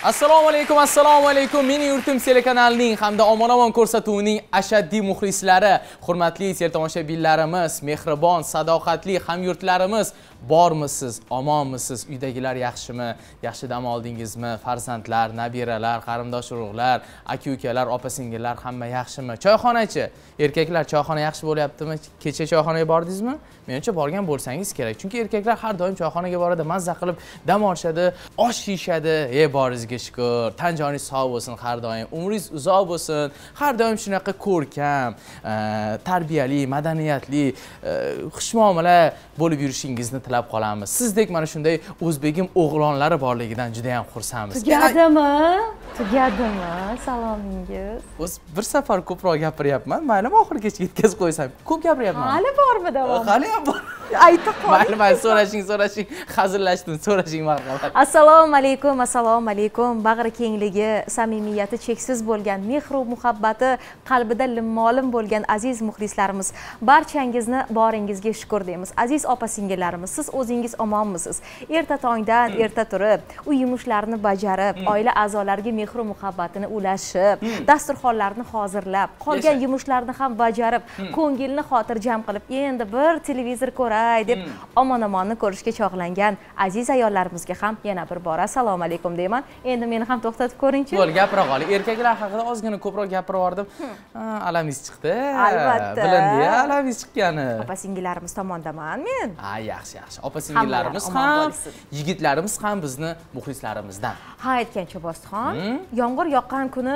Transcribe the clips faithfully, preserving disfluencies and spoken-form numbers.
Assalomu alaykum, assalomu alaykum. Mening yurtim telekanalining hamda omon-omon ko'rsatuvining ashaddiy muxlislari, hurmatli teletomoshabinlarimiz, mehribon, sadoqatli hamyurtlarimiz, bormisiz, omonmisiz? Uydagilar yaxshimi? Yaxshi dam oldingizmi? Farzandlar, nabiralar, qarindosh-urug'lar, aka-ukalar, opa-singillar hamma yaxshimi? Choyxonachi, erkaklar choyxona yaxshi bo'lyaptimi? Kecha choyxonaga bordingizmi? Menimcha borgan bo'lsangiz kerak. Chunki erkaklar har doim choyxonaga boradi, mazza qilib dam olishadi, osh yeyishadi. Ey boringizga shukr. Tan joningiz sog' bo'lsin har doim. Umringiz uzoq bo'lsin. Har doim shunaqa ko'rkam, tarbiyali, madaniyatli, xushmuomala bo'lib yurishingizni tilab qolamiz. Sizdek mana shunday o'zbegim o'g'lonlari borligidan juda ham xursandmiz. Tugadimi? Tugadimi? Salomingiz. O'z bir safar ko'proq gapiryapman. Maylimi oxirigacha yetkazib qo'ysam. Ko'p gapiryapman. Hali bormi davom? Hali ham bor. Aytib qo'y. Mayli, mayli, so'rashing, so'rashing. Hazillashdim, so'rashing marhamat. Assalomu alaykum, assalomu alaykum. Bag'ri kengligi, samimiyati cheksiz bo'lgan, mehr va muhabbati qalbida limmolim bo'lgan aziz muxlislarimiz, barchangizni boringizga shukr deymiz. Aziz opa-singillarimiz, siz o'zingiz omonmisiz? Erta tongdan erta turib, uy yumushlarini bajarib, oila a'zolariga mehr va muhabbatini ulashib, dasturxonlarni hozirlab, qolgan yumushlarini ham bajarib, ko'ngilni xotirjam qilib, endi bir televizor ko'ray deb omon-omonni ko'rishga chog'langan aziz ayollarimizga ham yana bir bora assalomu alaykum deyman. Endi meni ham to'xtatib ko'ring-chi. Bo'ldi, gapira qoling. Erkaklar haqida ozgina ko'proq gapirib yubordim. Alamingiz chiqdi. Albatta. Bilindi-ya, alamingiz chiqqani. Opa-singillarimiz tomondaman men. Ha, yaxshi, yaxshi. Opa-singillarimiz ham, yigitlarimiz ham bizni muxlislarimizdan. Ha, aytgancha Bositxon, yomg'ir yoqqan kuni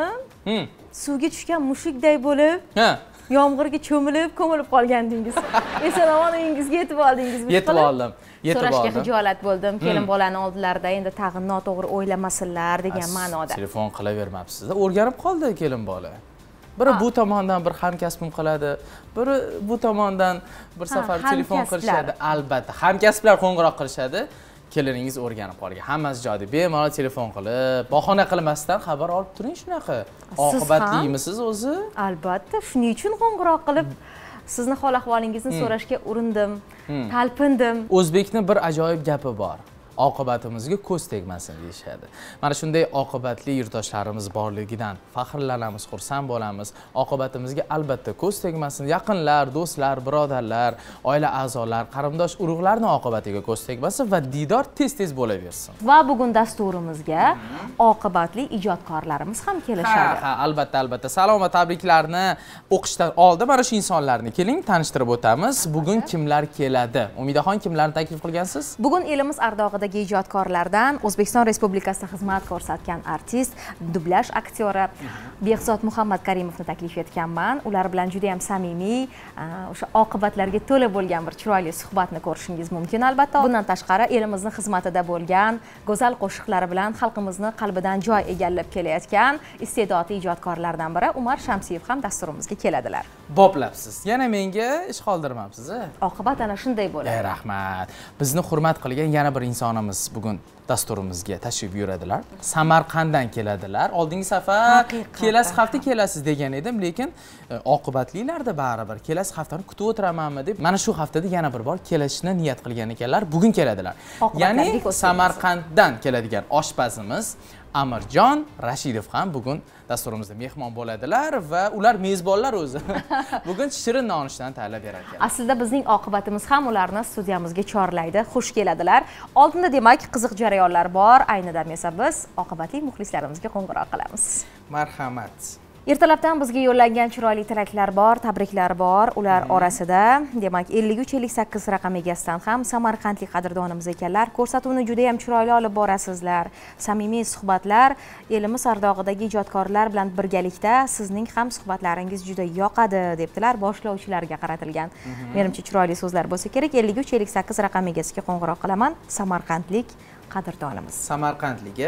suvga tushgan mushukday bo'lib, ha, yomg'irga cho'milib, ko'milib qolgandingiz. Eson-omon uyingizga yetib oldingizmi? Yetib oldim. Yetib oldim. So'rashga xijolat bo'ldim. Kelin bolani oldilarida endi tag'in noto'g'ri o'ylamasinlar degan ma'noda. Telefon qilavermabsiz. O'rganib qoldi kelin bola. Biri bu tomondan bir hamkasbim qiladi, biri bu tomondan bir safar telefon qilishadi. Albatta, hamkasblar qo'ng'iroq qilishadi. Keliningiz o'rganib qolgan. Hammasi joyiy. Bemalol telefon qilib, bahona qilmasdan xabar olib turing shunaqa. Oqibatliyimisiz o'zi? Albatta, shuning uchun qo'ng'iroq qilib sizni hol ahvolingizni so'rashga urindim, talpindim. O'zbekning bir ajoyib gapi bor. Oqibatimizga ko'z tegmasin deyishadi. Mana shunday oqibatli yurtdoshlarimiz borligidan faxrlanamiz, xursand bo'lamiz. Oqibatimizga albatta ko'z tegmasin. Yaqinlar, do'stlar, birodarlar, oila a'zolar, qarindosh urug'larning oqibatiga ko'z tegmasin va diydor tez-tez bo'laversin. Va bugun dasturimizga oqibatli ijodkorlarimiz ham kelishadi. Ha, ha, albatta, albatta. Salom va tabriklarni o'qishdan oldin mana shu insonlarni keling tanishtirib o'tamiz. Bugun kimlar keladi? Umidaxon, kimlarni taklif qilgansiz? Bugun elimiz ardog'ida ijodkorlardan O'zbekiston Respublikasida xizmat ko'rsatgan artist, dublyaj aktyori Behzod Muhammad Karimovni taklif etganman. Ular bilan juda ham samimiy, o'sha oqibatlarga to'la bo'lgan bir chiroyli suhbatni ko'rishingiz mumkin albatta. Bundan tashqari elimizning xizmatida bo'lgan go'zal qo'shiqlari bilan xalqimizni qalbidan joy egallab kelayotgan iste'dodli ijodkorlardan biri Umar Shamsiyev ham dasturimizga keladilar. Boplabsiz. Yana menga ish qoldirmabsiz. Oqibat ana shunday bo'ladi. Ey rahmat. Bizni hurmat qilgan yana bir insonimiz bugun dasturimizga tashrif buyuradilar. Samarqanddan keladilar. Oldingi safar kelasi hafta kelasiz degan edim, lekin oqibatlilarda baribir kelasi haftani kutib o'tiramanmi deb mana shu haftada yana bir bor kelishni niyat qilgan ekanlar. Bugun keladilar. Ya'ni Samarqanddan keladigan oshpazimiz Amirjon Rashidov ham bugun dasturimizda mehmon bo'ladilar va ular mezbonlar o'zi. Bugun shirin nonushtadan tayyorlab berar ekan. Aslida bizning oqibatimiz ham ularni studiyamizga chorlaydi. Xush keladilar. Oldinda demak qiziq jarayonlar bor. Ayni dam esa biz oqibatli muxlislarimizga qo'ng'iroq qilamiz. Marhamat. Ertalabdan bizga yo'llangan chiroyli tilaklar bor, tabriklar bor. Ular orasida demak ellik uch ellik sakkiz raqam egasidan ham samarqandlik qadrdonimiz ekanlar. Ko'rsatuvni juda ham chiroyli olib borasizlar. Samimiy suhbatlar, elimiz ardog'idagi ijodkorlar bilan birgalikda sizning ham suhbatlaringiz juda yoqadi debdilar. Boshlovchilarga qaratilgan. Menimcha chiroyli so'zlar bo'lsa kerak. ellik uch ellik sakkiz raqam egasiga qo'ng'iroq qilaman. Samarqandlik qadrdonimiz. Samarqandligi.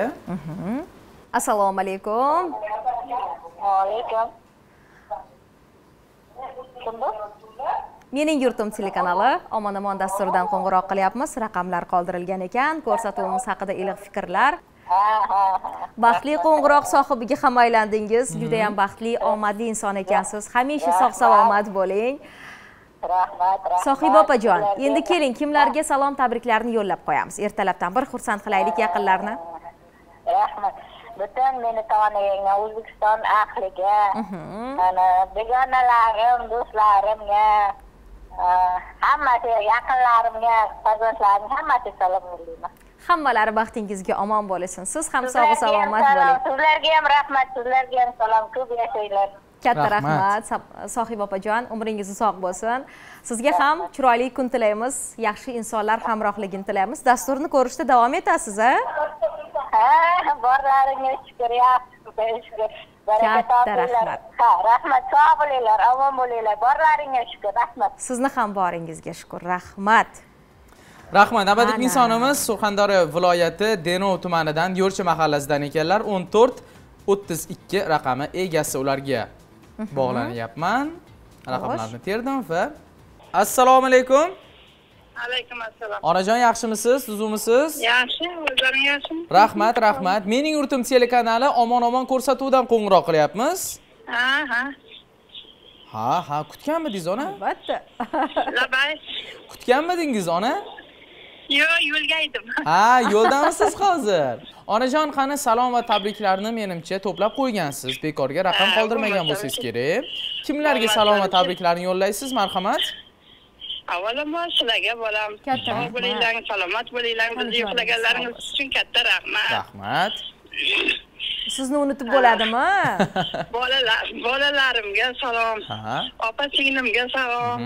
Assalomu alaykum. Alaykum. Mening yurtim telekanali omon-omon dasturidan qo'ng'iroq qilyapmiz. Raqamlar qoldirilgan ekan. Ko'rsatuvimiz haqida iliq fikrlar. Baxtli qo'ng'iroq sohibiga ham aylandingiz. Juda ham baxtli, omadli inson ekansiz. Hamisha sog' salomat bo'ling. Rahmat, rahmat. Sohiba opajon, endi keling kimlarga salom tabriklarni yo'llab qo'yamiz. Ertalabdan bir xursand qilaylik yaqinlarni. Rahmat. butun meni tanigan O'zbekiston ahliga, ana begonalarim, do'stlarimga, hammasi yaqinlarimga, farzandlarimga hammasiga salom yo'llayman. Hammalari baxtingizga omon bo'lesin. Siz ham sog' salomat bo'ling. Sizlarga ham rahmat, sizlarga ham salom, ko'p yashanglar. Katta rahmat, Sohiba opajon, umringiz uzoq bo'lsin. Sizga ham chiroyli kun tilaymiz, yaxshi insonlar hamrohligini tilaymiz. Dasturni ko'rishda davom etasiz, ha? Ha, borlaringga shukr, yaxshi, shukr. Katta rahmat. Ha, rahmat, sog' bo'linglar, omon bo'linglar. Borlaringga shukr, rahmat. Sizni ham boringizga shukr, rahmat. Rahmat. Abadiy insonimiz Surxondaryo viloyati Denov tumanidan Yo'lchi mahallasidan ekanlar. o'n to'rt o'ttiz ikki raqami egasi ularga bog'lanyapman. Raqamlarni terdim va assalomu alaykum. Alaykum assalom. Onajon yaxshimisiz? Tuzumisiz? Yaxshi, o'zlaring yaxshimi? Rahmat, rahmat. Mening yurtim telekanali omon-omon ko'rsatuvdan qo'ng'iroq qilyapmiz. Ha, ha. Ha, ha, kutganmidingiz ona? Albatta. Labay. Kutganmidingiz ona? Yo'q, yo'lga edim. Ha, yo'ldamisiz hozir? Onajon, qani salom va tabriklarni menimcha to'plab qo'ygansiz. Bekorga raqam qoldirmagan bo'lsangiz kerak. Kimlarga salom va tabriklarni yo'llaysiz, marhamat? Avvalambor sizlarga bolam. Sog' bo'linglar, salomat bo'linglar. Bizni yo'qlaganlaringiz uchun katta rahmat. Rahmat. Sizni unutib bo'ladimi? Bolalar, bolalarimga salom. Ha. Opa-singlimga salom.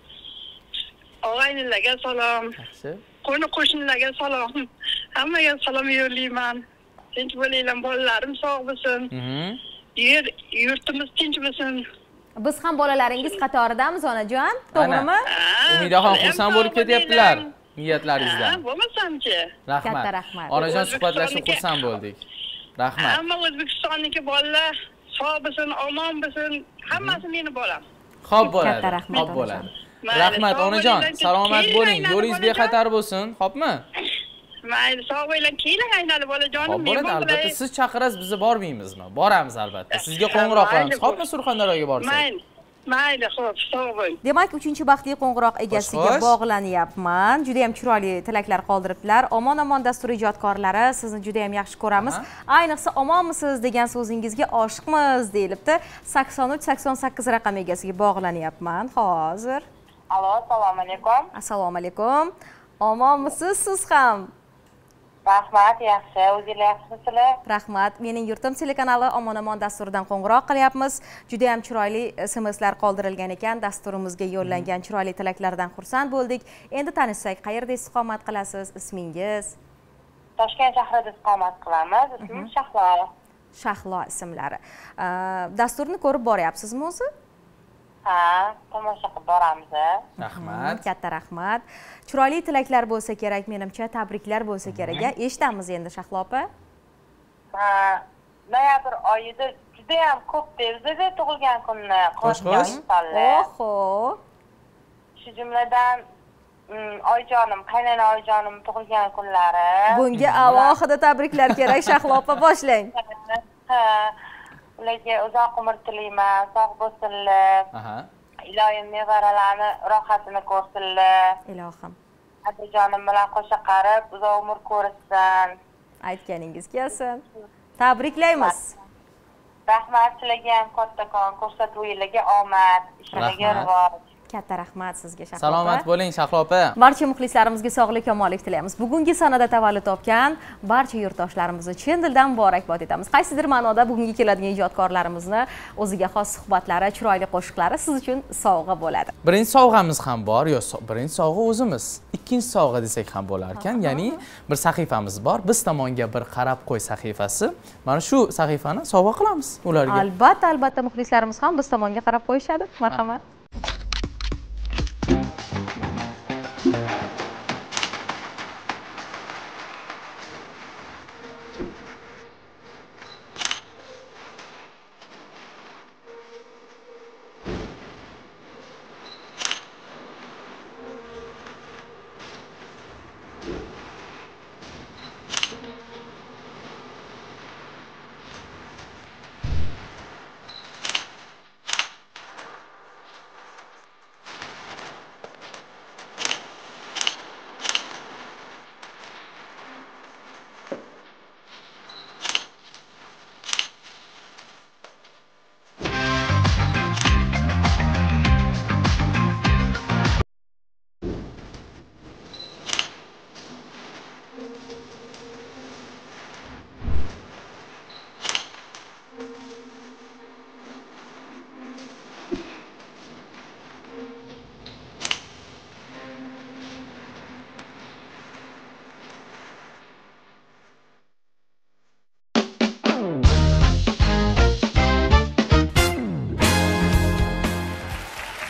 Og'aynilarga salom. Yaxshi. Qo'ni qo'shnilarga salom. Hammaga salom yo'llayman. Tinch bo'linglar, bolalarim sog' bo'lsin. Yer yurtimiz tinch bo'lsin. Biz ham bolalaringiz qatoridamiz, onajon. To'g'rimi? Umidaxon xursand bo'lib ketyaptilar niyatlaringizdan. Ha, bo'lmasamchi. Rahmat. Katta rahmat. Onajon, suhbatlashib xursand bo'ldik. Rahmat. Hamma O'zbekistonniki bolalar sog' bo'lsin, omon bo'lsin, hammasi meni bolam. Xo'p bo'ladi. Katta rahmat, Xo'p bo'ladi. Rahmat onajon, salomat bo'ling. Yo'lingiz bexatar bo'lsin, xo'pmi? Mayli, sog' bo'ling, keling aynalib bolajonim. Xo'p bo'ladi, albatta siz chaqirasiz, biz bormaymizmi? Boramiz albatta. Sizga qo'ng'iroq qilamiz. Xo'pmi, Surxondaryoga borsak? Mayli. Mayli, xo'p, sog' bo'ling. Demak, uchinchi baxtli qo'ng'iroq egasiga bog'lanyapman. Juda ham chiroyli tilaklar qoldiribdilar. Omon-omon dastur ijodkorlari, sizni juda ham yaxshi ko'ramiz. Ayniqsa omonmisiz degan so'zingizga oshiqmiz deyilibdi. sakson uch sakson sakkiz raqam egasiga bog'lanyapman hozir. Alo, assalomu alaykum. Assalomu alaykum. Omonmisiz siz ham? Rahmat, yaxshi. O'zingizlar yaxshimisizlar? Rahmat. Mening yurtim telekanali omon-omon dasturidan qo'ng'iroq qilyapmiz. Juda ham chiroyli S M Slar qoldirilgan ekan. Dasturimizga yo'llangan chiroyli tilaklardan xursand bo'ldik. Endi tanishsak, qayerda istiqomat qilasiz? Ismingiz? Toshkent shahrida istiqomat qilamiz. Ismim Shahlo. Shahlo ismlari. Dasturni ko'rib boryapsizmi o'zi? Ha, tomosha qilib boramiz. Rahmat. Katta rahmat. Chiroyli tilaklar bo'lsa kerak, menimcha tabriklar bo'lsa kerak. Eshitamiz endi Shahlo opa. Ha, noyabr oyida juda ham ko'p tezda tug'ilgan kunni Xo'sh-xo'sh. Oho. Shu jumladan oyijonim, qaynona oyijonim tug'ilgan kunlari. Bunga alohida tabriklar kerak, Shahlo opa, boshlang. Ha, ularga uzoq umr tilayman, sog' bo'lsinlar. Aha. Iloyim nevaralarni rohatini ko'rsinlar. Ilohim. Adajonim bilan qo'sha qarib, uzoq umr ko'rsin. Aytganingiz kelsin. Tabriklaymiz. Rahmat, sizlarga ham kattakon ko'rsatuvlarga omad, ishlariga rivoj. Katta rahmat sizga Shahlo opa. Salomat bo'ling Shahlo opa. Barcha muxlislarimizga sog'lik, omonlik tilaymiz. Bugungi sanada tavallud topgan barcha yurtdoshlarimizni chin dildan muborakbod etamiz. Qaysidir ma'noda bugungi keladigan ijodkorlarimizni o'ziga xos suhbatlari, chiroyli qo'shiqlari siz uchun sovg'a bo'ladi. Birinchi sovg'amiz ham bor, yo birinchi sovg'a o'zimiz. Ikkinchi sovg'a desak ham bo'lar ekan. Ya'ni bir sahifamiz bor. Biz tomonga bir qarab qo'y sahifasi. Mana shu sahifani sovg'a qilamiz ularga. Albatta, albatta muxlislarimiz ham biz tomonga qarab qo'yishadi. Marhamat.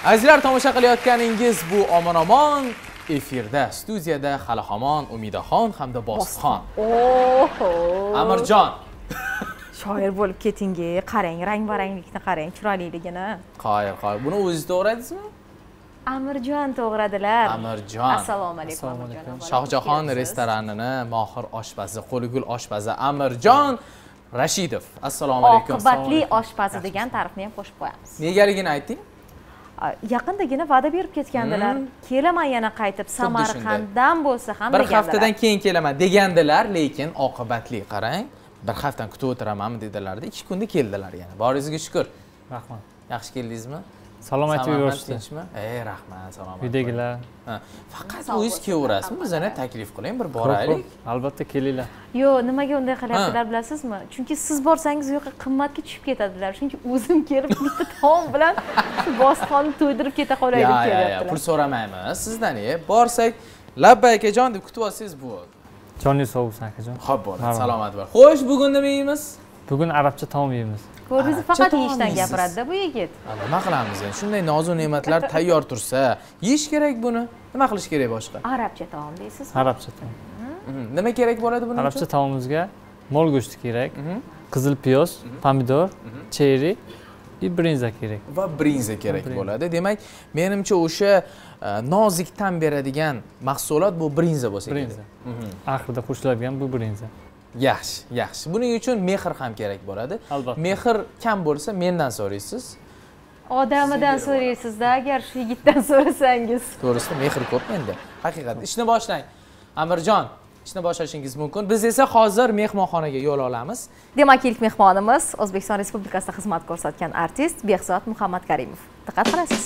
Azizlar, tomosha qilayotganingiz bu omon-omon efirda, studiyada hali hamon Umidaxon hamda Bositxon. Oho! Amirjon. Shoir bo'lib ketingi, qarang, rang-baranglikni qarang, chiroyliligini. Qoyil, qoyil. Buni o'zingiz to'g'radingizmi? Amirjon to'g'radilar. Amirjon. Assalomu alaykum Amirjon. Shohjahon restoranini mohir oshpazi, qo'ligul oshpazi Amirjon Rashidov. Assalomu alaykum. Oqibatli oshpazi degan ta'rifni ham qo'shib qo'yamiz. Negaligini ayting? Yaqindagina va'da berib ketgandilar. Kelaman yana qaytib Samarqanddan bo'lsa ham bir degandilar. haftadan keyin kelaman degandilar, lekin oqibatli qarang. Bir haftadan kutib o'tiramanmi dedilar-da, ikki kunda keldilar yana. Boringizga shukr. Rahmat. Yaxshi keldingizmi? Salomat yurishdi. Ey, rahmat, salomat. Uydagilar. Faqat o'zingiz kelaverasizmi? Bizlarga taklif qiling, bir boraylik. Albatta kelinglar. Yo, nimaga unday qilyaptilar bilasizmi? Chunki siz borsangiz u yoqqa qimmatga tushib ketadilar. Chunki o'zim kelib bitta taom bilan shu Bositxonni to'ydirib keta qolay deb kelyaptilar. Pul so'ramaymiz sizdan, borsak, labbay akajon deb kutib olsangiz bo'ldi. Joningiz sog' bo'lsin akajon. Xo'p, bo'ldi, salomat bo'ling. Xo'sh, bugun nima yeymiz? Bugun arabcha taom yeymiz. Ko'rdingiz, faqat yeyishdan gapiradi-da bu yigit. Nima qilamiz endi? Shunday nozu ne'matlar tayyor tursa, yeyish kerak buni. Nima qilish kerak boshqa? Arabcha taom deysiz? Arabcha taom. Nima kerak bo'ladi buning uchun? Arabcha taomimizga mol go'shti kerak, qizil piyoz, pomidor, cheri va brinza kerak. Va brinza kerak bo'ladi. Demak, menimcha o'sha nozik ta'm beradigan mahsulot bu brinza bo'lsa kerak. Brinza. Oxirida qo'shiladigan bu brinza. Yaxshi, yaxshi. Buning uchun mehr ham kerak bo'ladi. Albatta. Mehr kam bo'lsa, mendan so'raysiz. Odamidan so'raysiz-da, agar shu yigitdan so'rasangiz. To'g'risi, mehr ko'p menda. Haqiqatda. Ishni boshlang. Amirjon, ishni boshlashingiz mumkin. Biz esa hozir mehmonxonaga yo'l olamiz. Demak, ilk mehmonimiz O'zbekiston Respublikasida xizmat ko'rsatgan artist Behzod Muhammadkarimov. Diqqat qilasiz.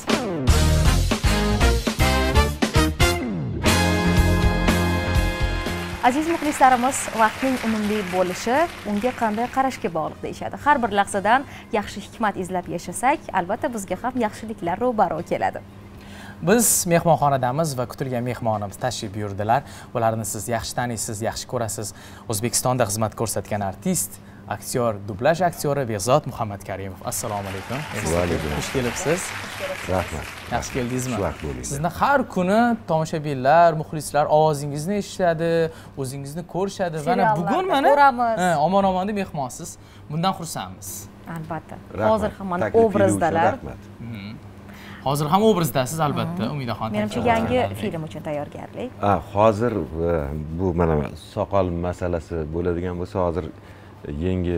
Aziz muxlislarimiz, vaqtning unumli bo'lishi unga qanday qarashga bog'liq deyishadi. Har bir lahzadan yaxshi hikmat izlab yashasak, albatta bizga ham yaxshiliklar ro'baro keladi. Biz mehmonxonadamiz va kutilgan mehmonimiz tashrif buyurdilar. Ularni siz yaxshi taniysiz, yaxshi ko'rasiz. O'zbekistonda xizmat ko'rsatgan artist, aktyor, dublaj aktyori Behzod Muhammadkarimov. Assalomu alaykum. Va alaykum. Xush kelibsiz. Rahmat. Yaxshi keldingizmi? Xushvaqt bo'ling. Sizni har kuni tomoshabinlar, muxlislar ovozingizni eshitadi, o'zingizni ko'rishadi. Mana bugun mana omon-omon deb mehmonsiz. Bundan xursandmiz. Albatta. Hozir ham mana obrazdalar. Hozir ham obrazdasiz albatta, Umidaxon. Menimcha yangi film uchun tayyorgarlik. Ha, hozir bu mana soqol masalasi bo'ladigan bo'lsa, hozir yangi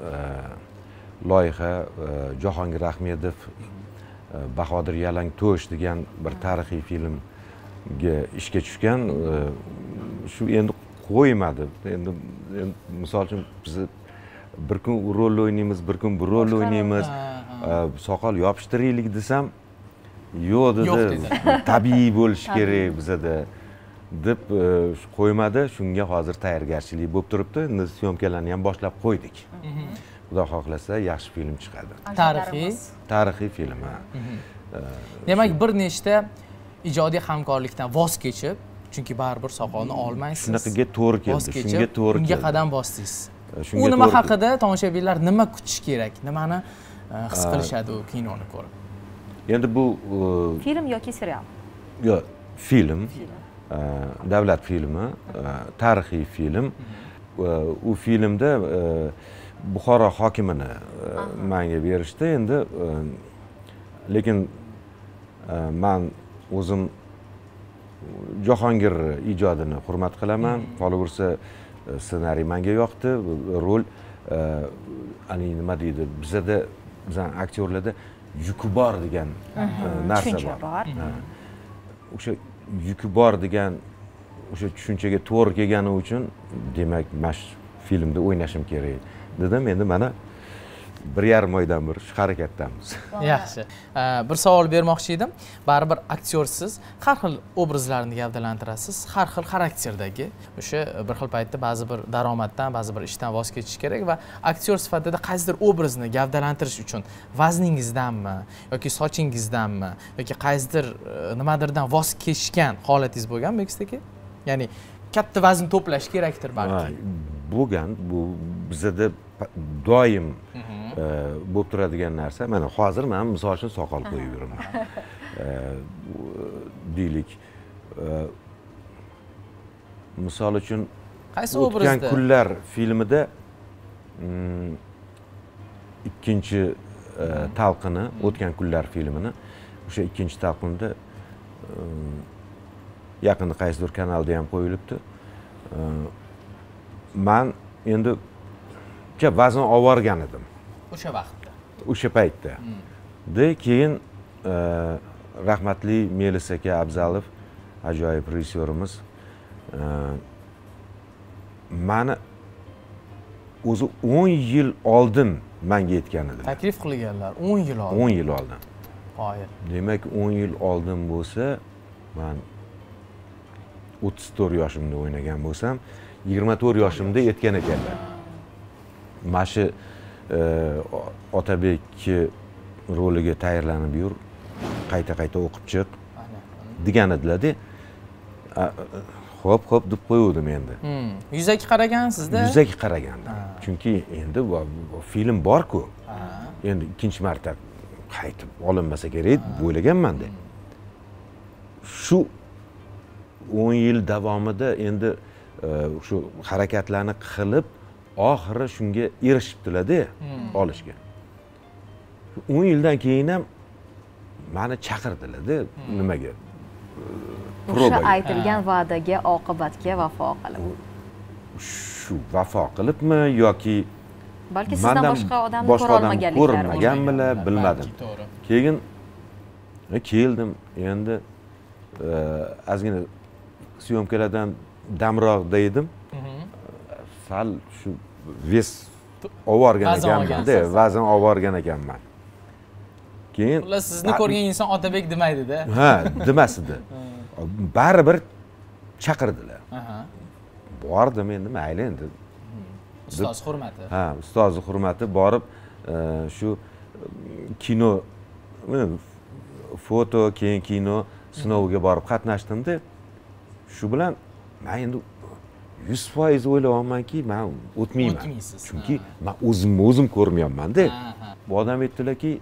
loyiha Jahongir Ahmedov Bahodir Yalang To'sh degan bir tarixiy filmga ishga tushgan. Shu endi qo'ymadi. Endi misol uchun biz bir kun u rolni o'ynaymiz, bir kun bu rolni o'ynaymiz. Soqol yopishtiraylik desam, yo'q dedi. Tabiiy bo'lishi kerak bizada deb qo'ymadi. Shunga hozir tayyorgarchilik bo'lib turibdi. Endi syomkalarni ham boshlab qo'ydik. Xudo xohlasa yaxshi film chiqadi. Tarixiy, tarixiy film. Demak, bir nechta ijodiy hamkorlikdan voz kechib, chunki baribir soqolni olmaysiz. Shunaqaga to'g'ri keldi, shunga to'g'ri keldi. Unga qadam bosdingiz. U nima haqida tomoshabinlar nima kutish kerak? Nimani his qilishadi u kinoni ko'rib? Endi bu film yoki serial? Yo'q, film. Davlat filmi, tarixiy film. U filmda Buxoro hokimini menga berishdi. Endi lekin men o'zim Jahongir ijodini hurmat qilaman. Qolaversa ssenariy menga yoqdi, rol ani nima deydi, bizda bizning aktyorlarda yuki bor degan narsa bor. O'sha yuki bor degan o'sha tushunchaga to'g'ri kelgani uchun demak men filmda o'ynashim kerak dedim. Endi mana bir yarim oydan bir shu harakatdamiz. Yaxshi. Bir savol bermoqchi edim. Baribir aktyorsiz, har xil obrazlarni gavdalantirasiz, har xil xarakterdagi. O'sha bir xil paytda ba'zi bir daromaddan, ba'zi bir ishdan voz kechish kerak va aktyor sifatida qaysidir obrazni gavdalantirish uchun vazningizdanmi yoki sochingizdanmi yoki qaysidir nimadirdan voz kechgan holatingiz bo'lganmi, Bekzod aka? Ya'ni katta vazn to'plash kerakdir balki. Bo'lgan, bu bizda doim bo'lib turadigan narsa. Mana hozir men misol uchun soqol qo'yib yuraman. deylik. Misol uchun qaysi O'tgan obrazda? kunlar filmida ikkinchi talqini, O'tgan kunlar filmini, o'sha ikkinchi talqinda yaqinda qaysidir kanalda ham qo'yilibdi. Men endi vazn olgan edim. O'sha vaqtda. O'sha paytda. De keyin rahmatli Melis aka Abzalov, ajoyib rejissyorimiz, mani o'zi o'n yil oldin menga aytgan edilar. Taklif qilganlar o'n yil oldin. o'n yil oldin. Qoyil. Demak, o'n yil oldin bo'lsa, men o'ttiz to'rt yoshimda o'ynagan bo'lsam, yigirma to'rt yoshimda yetgan ekanlar. Mana shu Otabek roliga tayyorlanib yur, qayta-qayta o'qib chiq degan edilar-da. Xo'p, xo'p deb qo'yuvdim endi. Yuzaki qaragansizda? Yuzaki qaragandim. Chunki endi film bor-ku. Endi ikkinchi marta qaytib olinmasa kerak deb o'ylaganman-da. Shu o'n yil davomida endi shu harakatlarni qilib, oxiri shunga erishibdilar-da olishga. o'n yildan keyin ham meni chaqirdilar-da nimaga? O'sha aytilgan va'daga, oqibatga vafo qilib. Shu vafo qilibmi yoki balki sizdan boshqa odamni ko'rmaganmilar, bilmadim. Keyin keldim, endi ozgina syomkalardan damroqda edim. Sal shu ves ovorgan ekanman-da, vazn ovorgan ekanman. Keyin xullas sizni ko'rgan inson Otabek demaydi-da. Ha, demasdi. Baribir chaqirdilar. Bordim endi, mayli endi. Ustoz hurmati. Ha, ustozni hurmati borib, shu kino, foto, keyin kino sinoviga borib qatnashdim-da. Shu bilan men endi yuz foiz o'ylayapmanki, men o'tmayman. Chunki men o'zimni o'zim ko'rmayapman-da. Bu odam aytdilarki,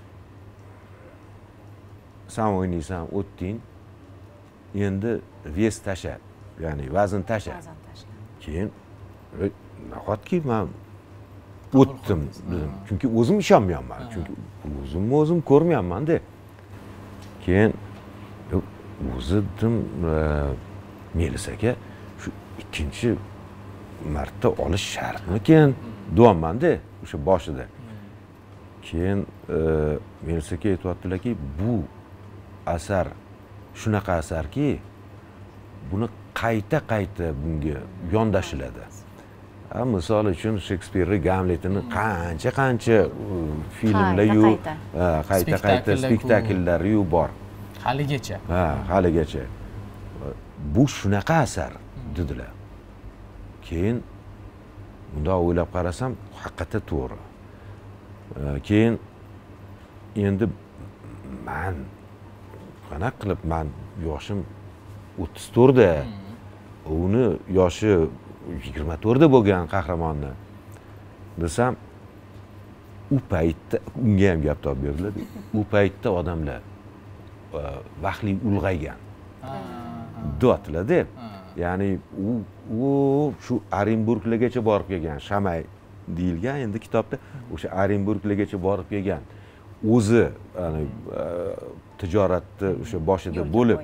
sen o'ynaysan, o'tding. Endi ves tasha, ya'ni vazn tasha. Keyin nahotki men o'tdim dedim. Chunki o'zim ishonmayapman. Chunki o'zimni o'zim ko'rmayapman-da. Keyin o'zi dedim, Melis aka, shu ikkinchi marta olish shartmikan deyapman-da o'sha boshida. Keyin Melis aka aytibdilarki, bu asar shunaqa asarki, buni qayta-qayta bunga yondashiladi. Misol uchun Shekspirning Gamletini qancha-qancha filmlar-yu, qayta-qayta spektakllari-yu bor. Haligacha. Ha, haligacha. Bu shunaqa asar dedilar. Keyin bunda o'ylab qarasam, haqiqatda to'g'ri. Keyin endi men qanaqa qilib, men yoshim o'ttiz to'rt da, uni yoshi yigirma to'rt da bo'lgan qahramonni desam, u paytda unga ham gap topib berdilar. U paytda odamlar vaqtli ulg'aygan. Deyaptilar-da. Ya'ni u u shu Orenburglargacha borib kelgan, Shamay deyilgan endi kitobda, o'sha Orenburglargacha borib kelgan. O'zi ya'ni tijoratda o'sha boshida bo'lib,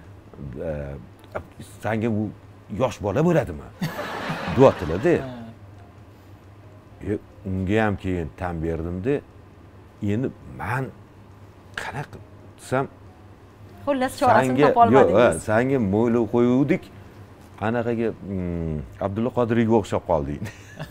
senga bu yosh bola bo'ladimi? Deyaptilar-da. Unga ham keyin tan berdim-da. Endi men qanaqa desam, xullas chorasini topa olmadingiz. Yo'q, senga mo'ylov qo'yuvdik. Anaqaga Abdulla Qodiriyga o'xshab qolding.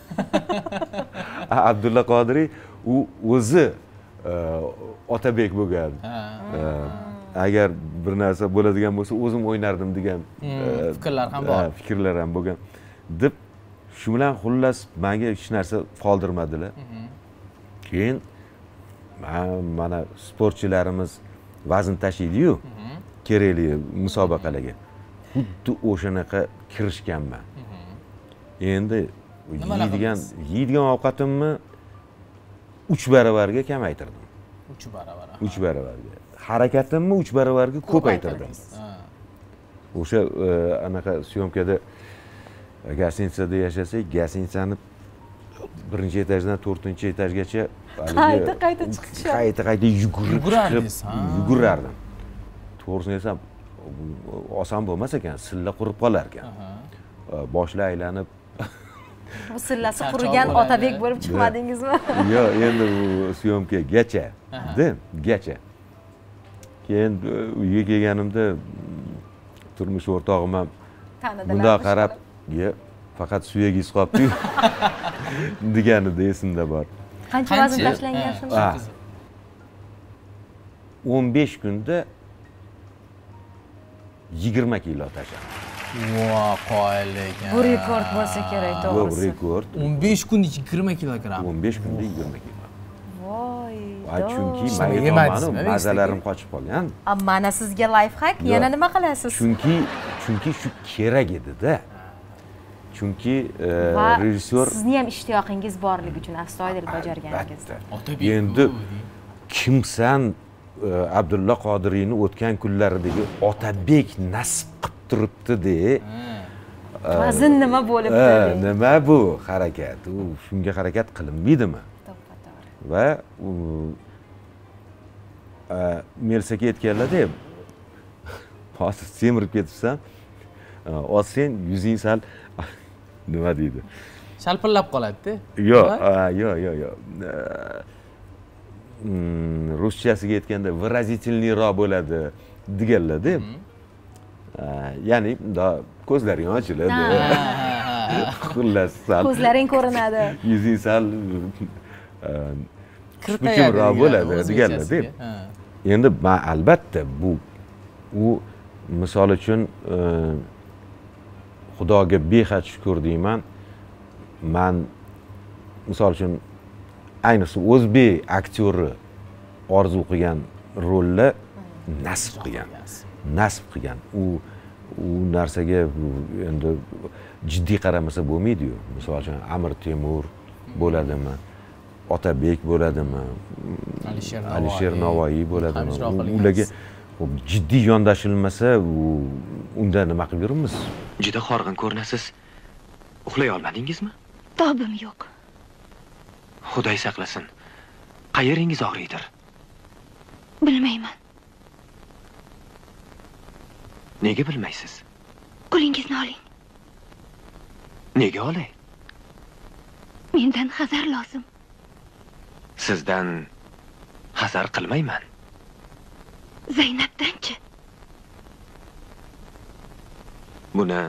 Abdulla Qodiriy u o'zi Otabek bo'lgan. Agar bir narsa bo'ladigan bo'lsa, o'zim o'ynardim degan fikrlar ham bor. Fikrlar ham bo'lgan. Deb shu bilan xullas menga hech narsa qoldirmadilar. Keyin mana sportchilarimiz vazn tashiydi-yu, kerakli musobaqalarga. Xuddi o'shanaqa kirishganman. Endi yeydigan yeydigan ovqatimni uch baravarga kamaytirdim. uch baravar. uch baravarga. harakatimni uch baravarga ko'paytirdim. O'sha anaqa syomkada gastitsada yashasak, gastitsani birinchi etajdan to'rtinchi etajgacha qayta qayta chiqish qayta qayta yugurib chiqib yugurardim. To'g'risini desam oson bo'lmas ekan, silla qurib qolar ekan. Boshlar aylanib bu sillasi qurigan Otabek bo'lib chiqmadingizmi? Yo'q, endi u syomkagacha, gacha. Keyin uyga kelganimda turmush o'rtog'im ham bundoq qarab, "Ye, faqat suyagingiz qolibdi-yu" deganida esimda bor. Qancha vazn tashlangan shunda? o'n besh kunda yigirma kilo tashladim. Voy, qoyillik. Bu rekord bo'lsa kerak, to'g'risi. Bu rekord. o'n besh kunda yigirma kilogramm. o'n besh kunda yigirma kilo. Voy. Ay, chunki men mazalarim qochib qolgan. Mana sizga life hack, yana nima qilasiz? Chunki chunki shu kerak edi-da. Chunki rejissyor sizni ham ishtiyoqingiz borligi uchun astoydil bajarganingizda. Endi kimsan Abdulla Qodiriyni o'tgan kunlaridagi Otabek nasib qilib turibdi-de. Vazn nima bo'libdi? Nima bu harakat? U shunga harakat qilinmaydimi? Va Melsaga aytganlar-da, hozir semirib ketibsan, hozir sen yuzing sal nima deydi? Shalpillab qoladi-da. Yo'q, yo'q, yo'q, yo'q. Ruschasiga aytganda выразительныйroq bo'ladi deganlar-da. Ya'ni unda ko'zlaring ochiladi. Xullas sal. Ko'zlaring ko'rinadi. Yuzing sal kirtayroq bo'ladi deganlar-da. Endi men albatta bu u misol uchun Xudoga behad shukr deyman. Men misol uchun ayniqsa o'zbek aktyori orzu qilgan rolni nasib qilgan. Nasib qilgan. U u narsaga endi jiddiy qaramasa bo'lmaydi-yu. Misol uchun Amir Temur bo'ladimi? Otabek bo'ladimi? Alisher Navoiy bo'ladimi? Ularga jiddiy yondashilmasa, unda nima qilib yuribmiz? Juda horg'in ko'rinasiz. Uxlay olmadingizmi? Tobim yo'q. Xudoy saqlasin. Qayeringiz og'riydir? Bilmayman. Nega bilmaysiz? Qo'lingizni oling. Nega olay? Mendan hazar lozim. Sizdan hazar qilmayman. Zaynabdanchi? Buni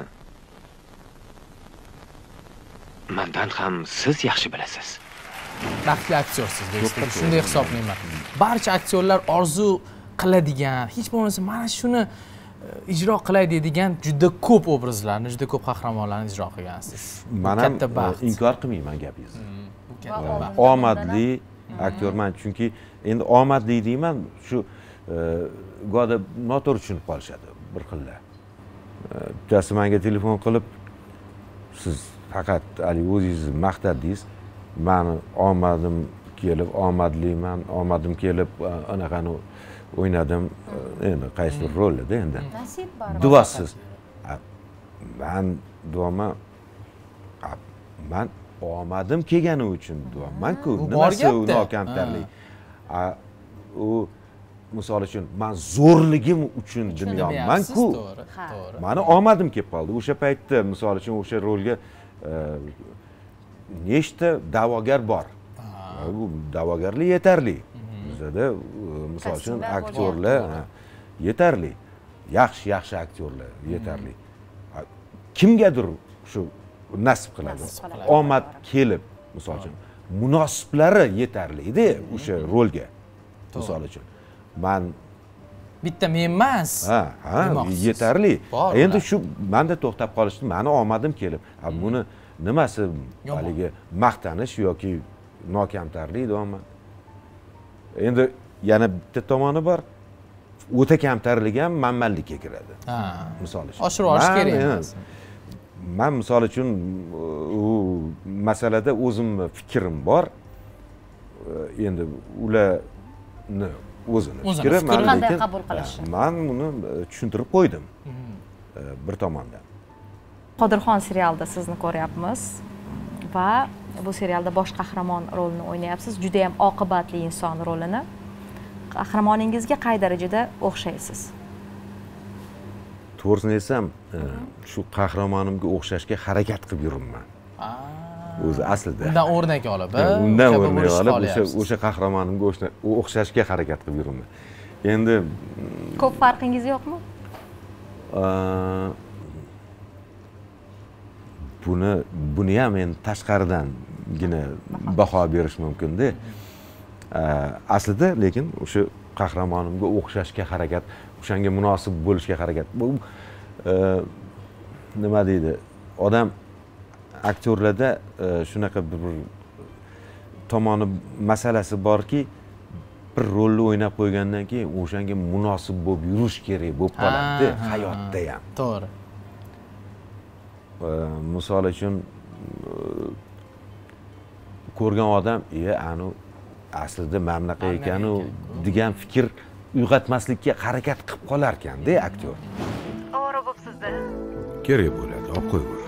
mendan ham siz yaxshi bilasiz. Baxtli aktyorsiz, do'stlar. Shunday hisoblayman. Barcha aktyorlar orzu qiladigan, hech bo'lmasa mana shuni ijro qilay deydigan juda ko'p obrazlarni, juda ko'p qahramonlarni ijro qilgansiz. Men ham inkor qilmayman gapingizni. Omadli aktyorman, chunki endi omadli deyman, shu go'da noto'g'ri tushunib qolishadi bir xillar. Bittasi menga telefon qilib, siz faqat ali o'zingizni maqtadingiz, meni omadim kelib, omadliman, omadim kelib anaqani o'ynadim, endi qaysi rolda endi. Nasib bor. Duosiz. Men duoma men omadim kelgani uchun duomanku. Nimasi nokamtarlik? U misol uchun men zo'rligim uchun demamanku. To'g'ri. Meni omadim kelib qoldi. O'sha paytda misol uchun o'sha rolga nechta da'vogar bor. Bu da'vogarlar yetarli. Bizda misol uchun aktyorlar yetarli. Yaxshi, yaxshi aktyorlar yetarli. Kimgadir shu nasib qiladi. Omad kelib, misol uchun munosiblari yetarli-da o'sha rolga. Misol uchun men bitta men emas. Ha, ha, yetarli. Endi shu menda to'xtab qolishdi, meni omadim kelib. Buni nimasi haligi maqtanish yoki nokamtarlik deyman. Endi yana bitta tomoni bor. O'ta kamtarlik ham manmanlikka kiradi. Ha, misol uchun. Oshirib olish kerak emas. Men misol uchun u masalada o'zimning fikrim bor. Endi ularni o'zini O'zini fikri. fikri. Qanday qabul qilishi? Men uni tushuntirib qo'ydim bir tomondan. Qodirxon serialida sizni ko'ryapmiz va bu serialda bosh qahramon rolini o'ynayapsiz. Juda ham oqibatli inson rolini. Qahramoningizga qay darajada o'xshaysiz? To'g'risini aytsam, shu qahramonimga o'xshashga harakat qilib yuribman. O'zi aslida. Undan o'rnak olib, undan o'rnak olib o'sha o'sha qahramonimga o'xshashga harakat qilib yuribman. Endi ko'p farqingiz yo'qmi? Buni buni ham men tashqaridangina baho berish mumkin-da. Aslida lekin o'sha qahramonimga o'xshashga harakat, o'shanga munosib bo'lishga harakat. Bu nima deydi? Odam aktyorlarda shunaqa bir tomoni masalasi borki, bir rolni o'ynab qo'ygandan keyin o'shanga munosib bo'lib yurish kerak bo'lib qoladi hayotda ham. To'g'ri. Misol uchun ko'rgan odam, "E, anu aslida mana bunaqa ekan-u" degan fikr uyg'otmaslikka harakat qilib qolar ekan-da aktyor. Ovora bo'libsiz-da. Kerak bo'ladi, olib qo'yaver.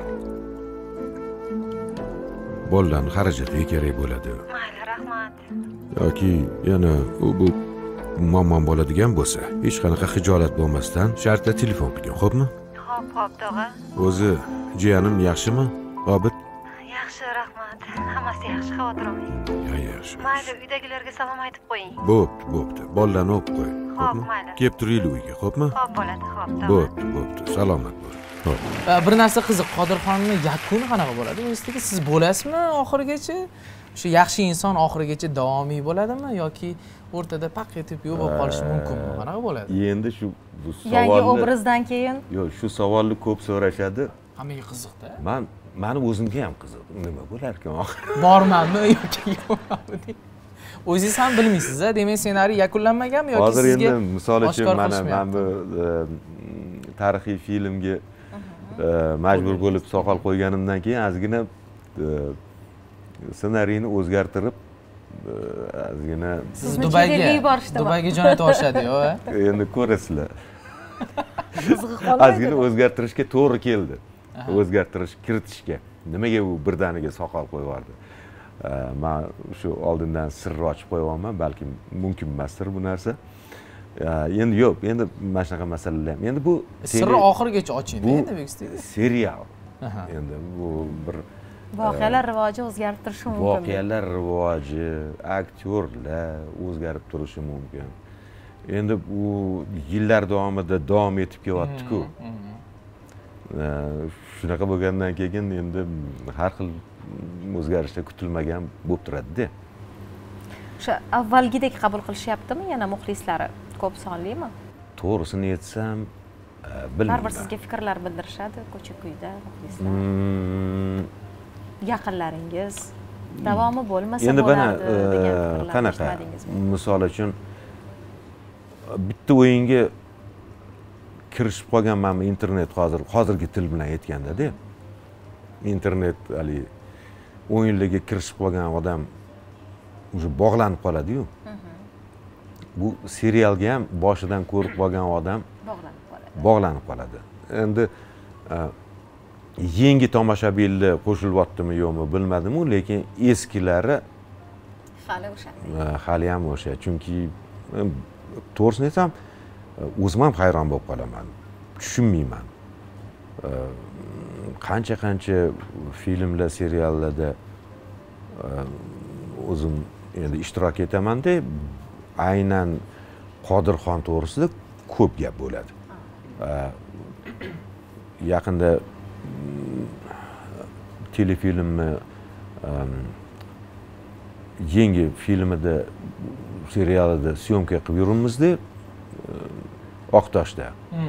Bolalarning xarajatiga kerak bo'ladi. Mayli, rahmat. Yoki yana u bu muammom bo'ladigan bo'lsa, hech qanaqa xijolat bo'lmasdan shartda telefon qilgin, xo'pmi? Xo'p, xo'p, tog'a. O'zi jiyanim yaxshimi? Obid? Yaxshi, rahmat. Hammasi yaxshi, xavotir olmang. Ya, yaxshi. Mayli, uydagilarga salom aytib qo'ying. Bo'pti, bo'pti. Bolalarni o'pib qo'y. Xo'p, mayli. Kelib turaylik uyga, xo'pmi? Xo'p, bo'ladi, xo'p, tog'a. Bo'pti, bo'pti. Salomat bo'l. Xo'p. Bir narsa qiziq, Qodirxonning yakuni qanaqa bo'ladi? O'zidagi siz bo'lasizmi oxirigacha? O'sha yaxshi inson oxirigacha davomiy bo'ladimi yoki o'rtada paq etib yo'q bo'lib qolishi mumkinmi? Qanaqa bo'ladi? Endi shu bu savolni Yangi obrazdan keyin yo'q, shu savolni ko'p so'rashadi. Hammaga qiziqda. Men meni o'zimga ham qiziq. Nima bo'lar ekan oxir? Bormanmi yoki yo'qmi? O'zingiz ham bilmaysiz-a? Demak, ssenariy yakunlanmaganmi yoki hozir sizga? Hozir endi misol uchun mana men bu tarixiy filmga majbur bo'lib soqol qo'yganimdan keyin ozgina ssenariyni o'zgartirib ozgina siz Dubayga Dubayga jo'natib olishadi-yu. Endi ko'rasizlar. Ozgina o'zgartirishga to'g'ri keldi. O'zgartirish kiritishga. Nimaga u birdaniga soqol qo'yib yubordi? Men shu oldindan sirni ochib qo'yibman, balki mumkin emasdir bu narsa. Endi yo'q, endi mana shunaqa masalalar ham. Endi bu sirni oxirigacha oching, endi bekstegi. Serial. Endi bu bir voqealar rivoji o'zgarib turishi mumkin. Voqealar rivoji, aktyorlar o'zgarib turishi mumkin. Endi bu yillar davomida davom etib kelyapti-ku. Shunaqa bo'lgandan keyin endi har xil o'zgarishlar kutilmagan bo'lib turadi-da. O'sha avvalgidek qabul qilishyaptimi yana muxlislari? Ko'p sonlimi? To'g'risini aytsam, bilmayman. Baribir sizga fikrlar bildirishadi ko'cha-kuyda muxlislar. Yaqinlaringiz davomi bo'lmasa endi bo'ladi mana degan fikrlar qanaqa? eshitmadingizmi? Misol uchun bitta o'yinga kirishib qolganmanmi internet hozir hozirgi til bilan aytganda-da. Internet hali o'yinlarga kirishib qolgan odam уже bog'lanib qoladi-yu. Bu serialga ham boshidan ko'rib qolgan odam bog'lanib qoladi. Bog'lanib qoladi. Endi yangi tomoshabinlar qo'shilyaptimi yo'qmi bilmadim-u, lekin eskilari hali o'sha. Hali ham o'sha. Chunki to'g'risini aytsam, o'zim ham hayron bo'lib qolaman. Tushunmayman. Qancha-qancha filmlar, seriallarda o'zim endi ishtirok etaman-da, aynan Qodirxon to'g'risida ko'p gap bo'ladi. Yaqinda telefilmni yangi filmida, serialida syomka qilib yuribmiz-da, Oqtoshda.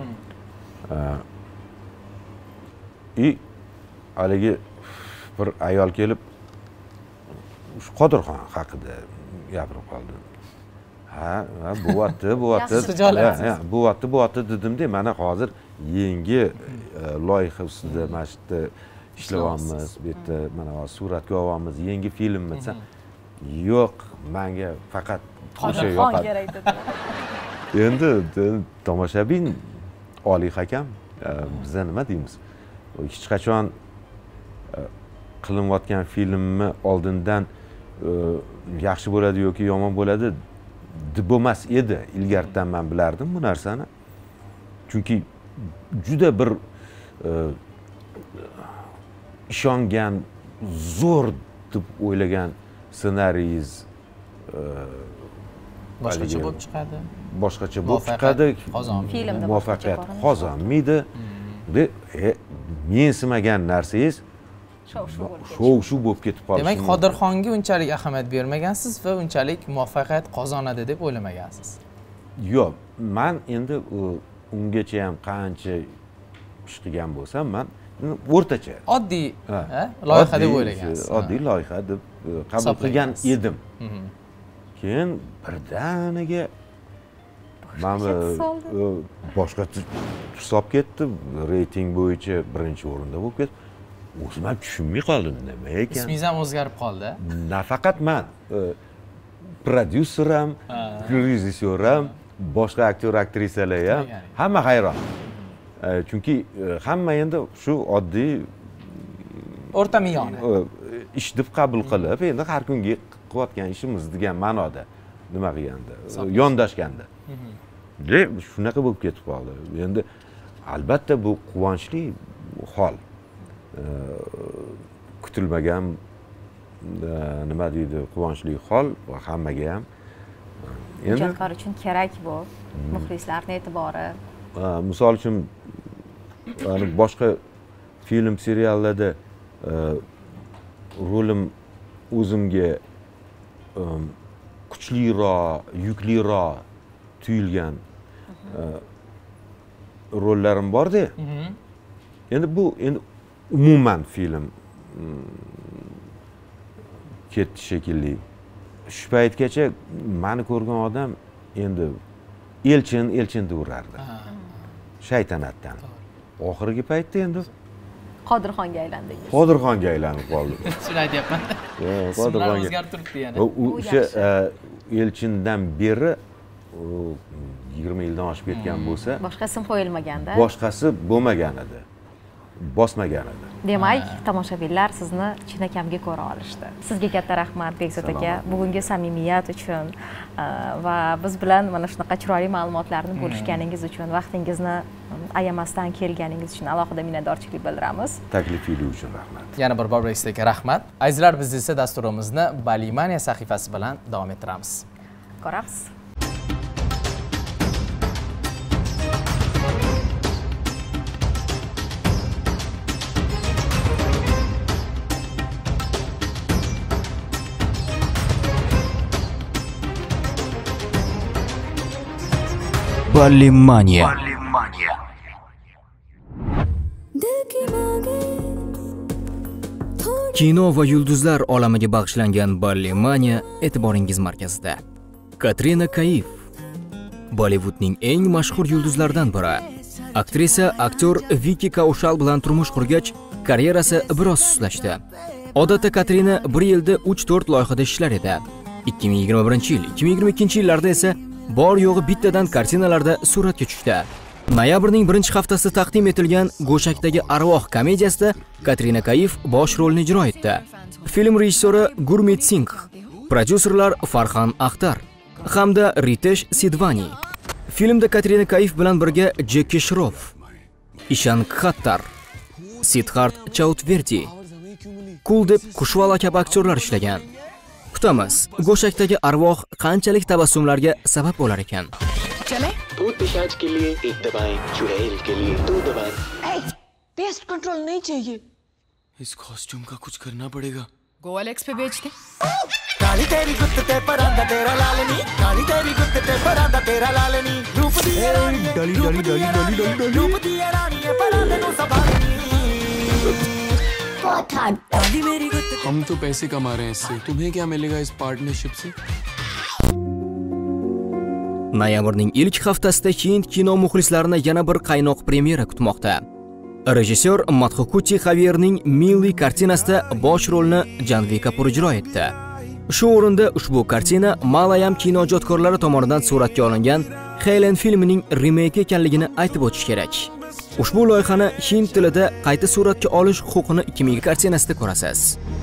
И haligi bir ayol kelib shu Qodirxon haqida gapirib qoldi. Ha, bo'yapti, bo'yapti. Ha, bo'yapti, bo'yapti dedim-da, mana hozir yangi loyiha ustida mana shu yerda ishlayapmiz, bu yerda mana hozir suratga olyapmiz, yangi film desam, yo'q, menga faqat Qodirxon kerak dedi. Endi tomoshabin oliy hakam, biza nima deymiz? Hech qachon qilinayotgan filmni oldindan yaxshi bo'ladi yoki yomon bo'ladi deb bo'lmas edi. Ilgaridan men bilardim bu narsani. Chunki juda bir ishongan, zo'r deb o'ylagan ssenariyingiz boshqacha bo'lib chiqadi. Boshqacha bo'lib chiqadi. Filmda muvaffaqiyat qozonmaydi. De mensimagan narsangiz shov-shuv bo'lib ketib qolishi. Demak, Qodirxonga unchalik ahamiyat bermagansiz va unchalik muvaffaqiyat qozonadi deb o'ylamagansiz. Yo'q, men endi ungacha ham qancha ish qilgan bo'lsam, men o'rtacha, oddiy loyiha deb o'ylagansiz. Oddiy loyiha deb qabul qilgan edim. Keyin birdaniga mana boshqa hisob ketdi, reyting bo'yicha birinchi o'rinda bo'lib ketdi. O'zim ham tushunmay qoldim, nima ekan. Ismingiz ham o'zgarib qoldi. Nafaqat men, prodyuser ham, rejissyor ham, boshqa aktyor aktrisalar ham hamma hayron. Chunki hamma endi shu oddiy o'rta miyoni ish deb qabul qilib, endi har kungi qilayotgan ishimiz degan ma'noda nima qilganda, yondashganda. Deb shunaqa bo'lib ketib qoldi. Endi albatta bu quvonchli hol. Kutilmagan nima deydi, quvonchli hol va hammaga ham. Endi ijodkor uchun kerak bu, muxlislarning e'tibori. Misol uchun boshqa film, seriallarda rolim o'zimga kuchliroq, yukliroq tuyulgan rollarim bor-da. Endi bu endi umuman film ketdi shekilli. Shu paytgacha meni ko'rgan odam endi elchin, elchin deb urardi. Shaytanatdan. Oxirgi paytda endi Qodirxonga aylandingiz. Qodirxonga aylanib qoldim. Shuni aytyapman. Qodirxonga o'zgarib turibdi yana. O'sha elchindan beri yigirma yildan oshib ketgan bo'lsa, boshqa ism qo'yilmaganda, boshqasi bo'lmagan edi. Bosmagan edi. Demak, tomoshabinlar sizni chinakamiga ko'ra olishdi. Sizga katta rahmat Bekzod aka, bugungi samimiyat uchun va biz bilan mana shunaqa chiroyli ma'lumotlarni bo'lishganingiz uchun, vaqtingizni ayamasdan kelganingiz uchun alohida minnatdorchilik bildiramiz. Taklifingiz uchun rahmat. Yana bir bor sizga rahmat. Azizlar, biz esa dasturimizni Balimaniya sahifasi bilan davom ettiramiz. Ko'ramiz. Balimaniya. Kino va yulduzlar olamiga bag'ishlangan Balimaniya e'tiboringiz markazida. Katrina Kaif, Bollivudning eng mashhur yulduzlaridan biri. Aktrisa aktyor Viki Kaushal bilan turmush qurgach, karyerasi biroz sustlashdi. Odatda Katrina bir yilda uch to'rt loyihada ishlar edi. ikki ming yigirma birinchi yil, ikki ming yigirma ikkinchi yillarda esa bor yo'g'i bittadan kartinalarda suratga tushdi. Noyabrning birinchi haftasida taqdim etilgan Go'shakdagi arvoh komediyasida Katrina Kaif bosh rolni ijro etdi. Film rejissyori Gurmeet Singh, prodyuserlar Farhan Akhtar hamda Ritesh Sidvani. Filmda Katrina Kaif bilan birga Jeki Shroff, Ishan Khattar, Siddharth Chaudhary, Kuldep Kushvala kabi aktyorlar ishlagan. Kutamiz, Go'shakdagi arvoh qanchalik tabassumlarga sabab bo'lar ekan. भूत पिशाच के लिए एक दवाएं, चुड़ैल के लिए दो दवाएं। पेस्ट कंट्रोल नहीं चाहिए। इस कॉस्ट्यूम का कुछ करना पड़ेगा। गोएलेक्स पे बेच दे। काली तेरी गुत्त ते परांदा तेरा लालनी, काली तेरी गुत्त ते परांदा तेरा लालनी। रूप दी रानी, डली डली डली डली डली, रूप दी रानी है परांदे नो संभालनी। काली मेरी गुत्त। हम तो पैसे कमा रहे हैं इससे, तुम्हें क्या मिलेगा इस पार्टनरशिप से? Noyabrning ilk haftasida Hind kino muxlislarini yana bir qaynoq premyera kutmoqda. Rejissyor Madhukuti Javierning Milli kartinasida bosh rolni Janvi Kapur ijro etdi. Shu o'rinda ushbu kartina Malayam kinoijodkorlari tomonidan suratga olingan Helen filmining remake ekanligini aytib o'tish kerak. Ushbu loyihani hind tilida qayta suratga olish huquqini ikki ming kartinasida ko'rasiz.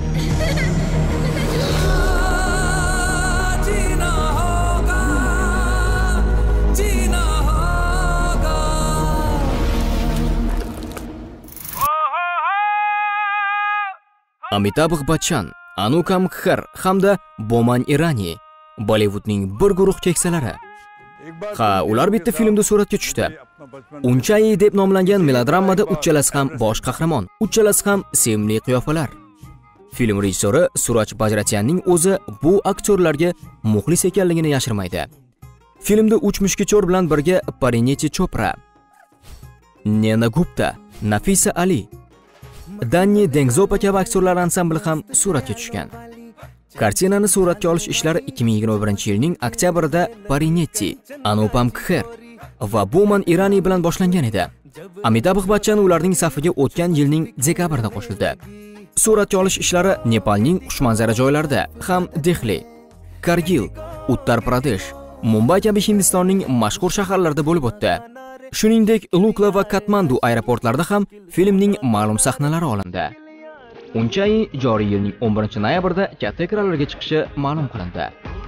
Amitabh Bachchan, Anukam Khar hamda Boman Irani Bollywoodning bir guruh keksalari. Ha, ular bitta filmda suratga tushdi. Unchayi deb nomlangan melodramada uchalasi ham bosh qahramon, uchalasi ham sevimli qiyofalar. Film rejissyori Suraj Bajratyanning o'zi bu aktyorlarga muxlis ekanligini yashirmaydi. Filmda uch mushketyor bilan birga Parineti Chopra, Nena Gupta, Nafisa Ali, Danny Dengzopa kabi aktyorlar ansambli ham suratga tushgan. Kartinani suratga olish ishlari ikki ming yigirma birinchi yilning oktyabrida Parinetti, Anupam Kher va Boman Irani bilan boshlangan edi. Amitabh Bachchan ularning safiga o'tgan yilning dekabrida qo'shildi. Suratga olish ishlari Nepalning xushmanzara joylarida ham Dehli, Kargil, Uttar Pradesh, Mumbai kabi Hindistonning mashhur shaharlarida bo'lib o'tdi. Shuningdek, Lukla va Katmandu aeroportlarida ham filmning ma'lum sahnalari olindi. Unchayi joriy yilning o'n birinchi noyabrida katta ekranlarga chiqishi ma'lum qilindi.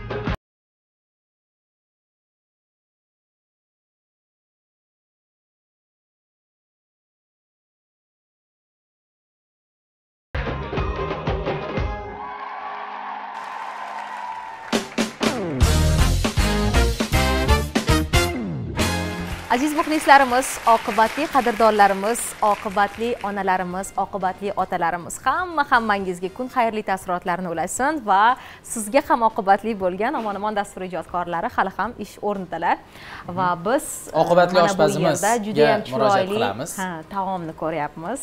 Aziz muxlislarimiz, oqibatli qadrdonlarimiz, oqibatli onalarimiz, oqibatli otalarimiz, hamma hammangizga kun xayrli taassurotlarni ulashsin va sizga ham oqibatli bo'lgan omon-omon dastur ijodkorlari hali ham ish o'rnidalar va biz oqibatli oshpazimizga juda ham murojaat chiroyli qilamiz. ha, taomni ko'ryapmiz.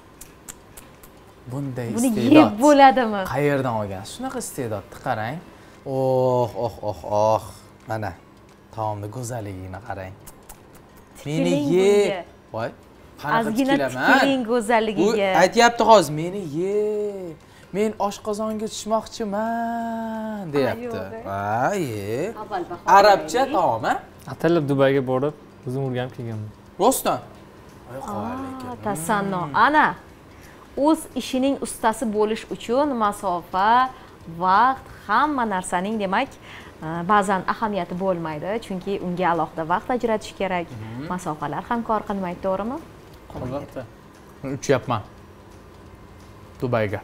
Bunday Buni iste'dod yeb bo'ladimi? Qayerdan olgansiz? Shunaqa iste'dodni qarang. Oh, oh, oh, oh. Mana taomni go'zalligini qarang. Meni ye. Voy, qanaqa tikilaman. go'zalligiga. U aytayapti hozir, meni ye. Men oshqozonga tushmoqchiman, deyapti. Ha, ye. Arabcha taom, ha? Atalab Dubayga borib, o'zim o'rganib kelganman. Rostdan. Tasanno. Ana o'z ishining ustasi bo'lish uchun masofa, vaqt, hamma narsaning demak ba'zan ahamiyati bo'lmaydi, chunki unga alohida vaqt ajratish kerak. Masofalar ham kor qilmaydi, to'g'rimi? Albatta. Uchyapman. Dubayga.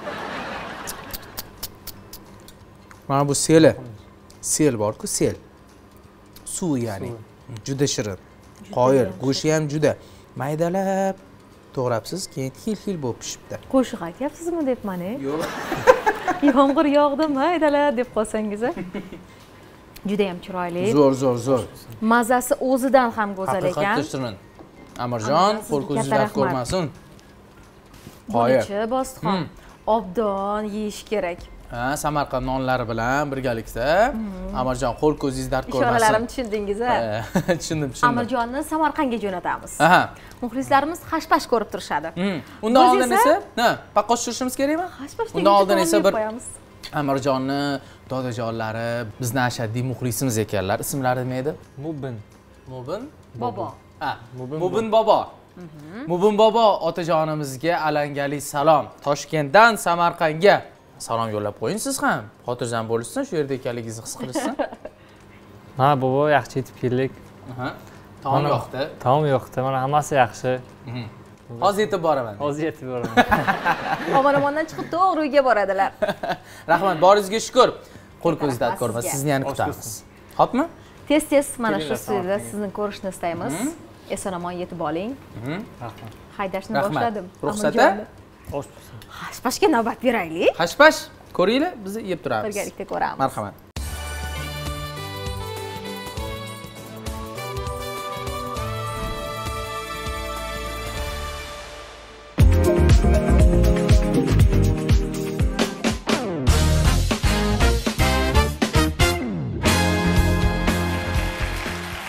Mana bu seli. Sel bor-ku, sel. Suv ya'ni. Juda shirin. Qoyil, go'shi ham juda maydalab to'g'rabsiz, keyin xil-xil bo'lib pishibdi. Qo'shiq aytyapsizmi debman-e? Yo'q. Yomg'ir yog'di, maydalab deb qolsangiz. Juda ham chiroyli. Zo'r, zo'r, zo'r. Mazasi o'zidan ham go'zal ekan. Haqiqatda shirin. Amirjon, qo'l ko'zingizdan ko'rmasin. Qo'yichi bositxon. Obdon yeyish kerak. Ha, Samarqand nonlari bilan birgalikda. Amirjon, qo'l ko'zingiz dard ko'rmasin. Ishoralarimni tushundingiz-a? Tushundim, tushundim. Amirjonni Samarqandga jo'natamiz. Aha. Muxlislarimiz hash-pash ko'rib turishadi. Undan oldin esa, ha, paqqos tushirishimiz kerakmi? Hash-pash undan oldin esa bir Amirjonni dodajonlari, bizni ashaddiy muxlisimiz ekanlar. Ismlari nima edi? Mubin. Mubin? Bobo. Ha, Mubin bobo. Mubin bobo otajonimizga alangali salom. Toshkentdan Samarqandga salom yo'llab qo'ying siz ham. Xotirjam bo'lishsin, shu yerda ekanligingizni his qilishsin. Ha, bobo yaxshi yetib keldik. Aha. Taom yo'qdi. Taom yo'qdi. Mana hammasi yaxshi. Hozir yetib boraman. Hozir yetib boraman. Omon-omondan chiqib to'g'ri uyga boradilar. Rahmat, boringizga shukr. Qo'l ko'zingizdan ko'rmas, sizni yana kutamiz. Xo'pmi? Tez-tez mana shu studiyada sizni ko'rishni istaymiz. Eson-omon yetib oling. Rahmat. Haydashni boshladim. Ruxsat-a? Hash-pashga navbat beraylik. Hash-pash ko'ringlar, biz yeb turamiz. Birgalikda ko'ramiz. Marhamat.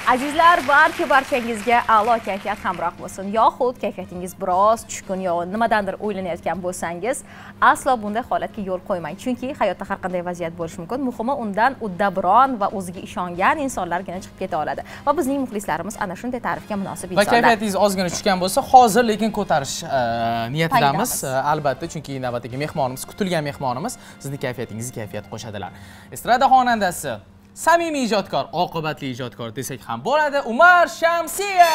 Azizlar, barcha barchangizga a'lo kayfiyat hamroh bo'lsin. Yoxud kayfiyatingiz biroz tushkun yo nimadandir o'ylanayotgan bo'lsangiz, aslo bunday holatga yo'l qo'ymang. Chunki hayotda har qanday vaziyat bo'lishi mumkin. Muhimi undan uddaburon va o'ziga ishongan insonlargina chiqib keta oladi. Va bizning muxlislarimiz ana shunday ta'rifga munosib insonlar. Va kayfiyatingiz ozgina tushgan bo'lsa, hozir lekin ko'tarish niyatidamiz. Albatta, chunki navbatdagi mehmonimiz, kutilgan mehmonimiz sizning kayfiyatingizga kayfiyat qo'shadilar. Estrada xonandasi, samimiy ijodkor, oqibatli ijodkor desak ham bo'ladi, Umar Shamsiya.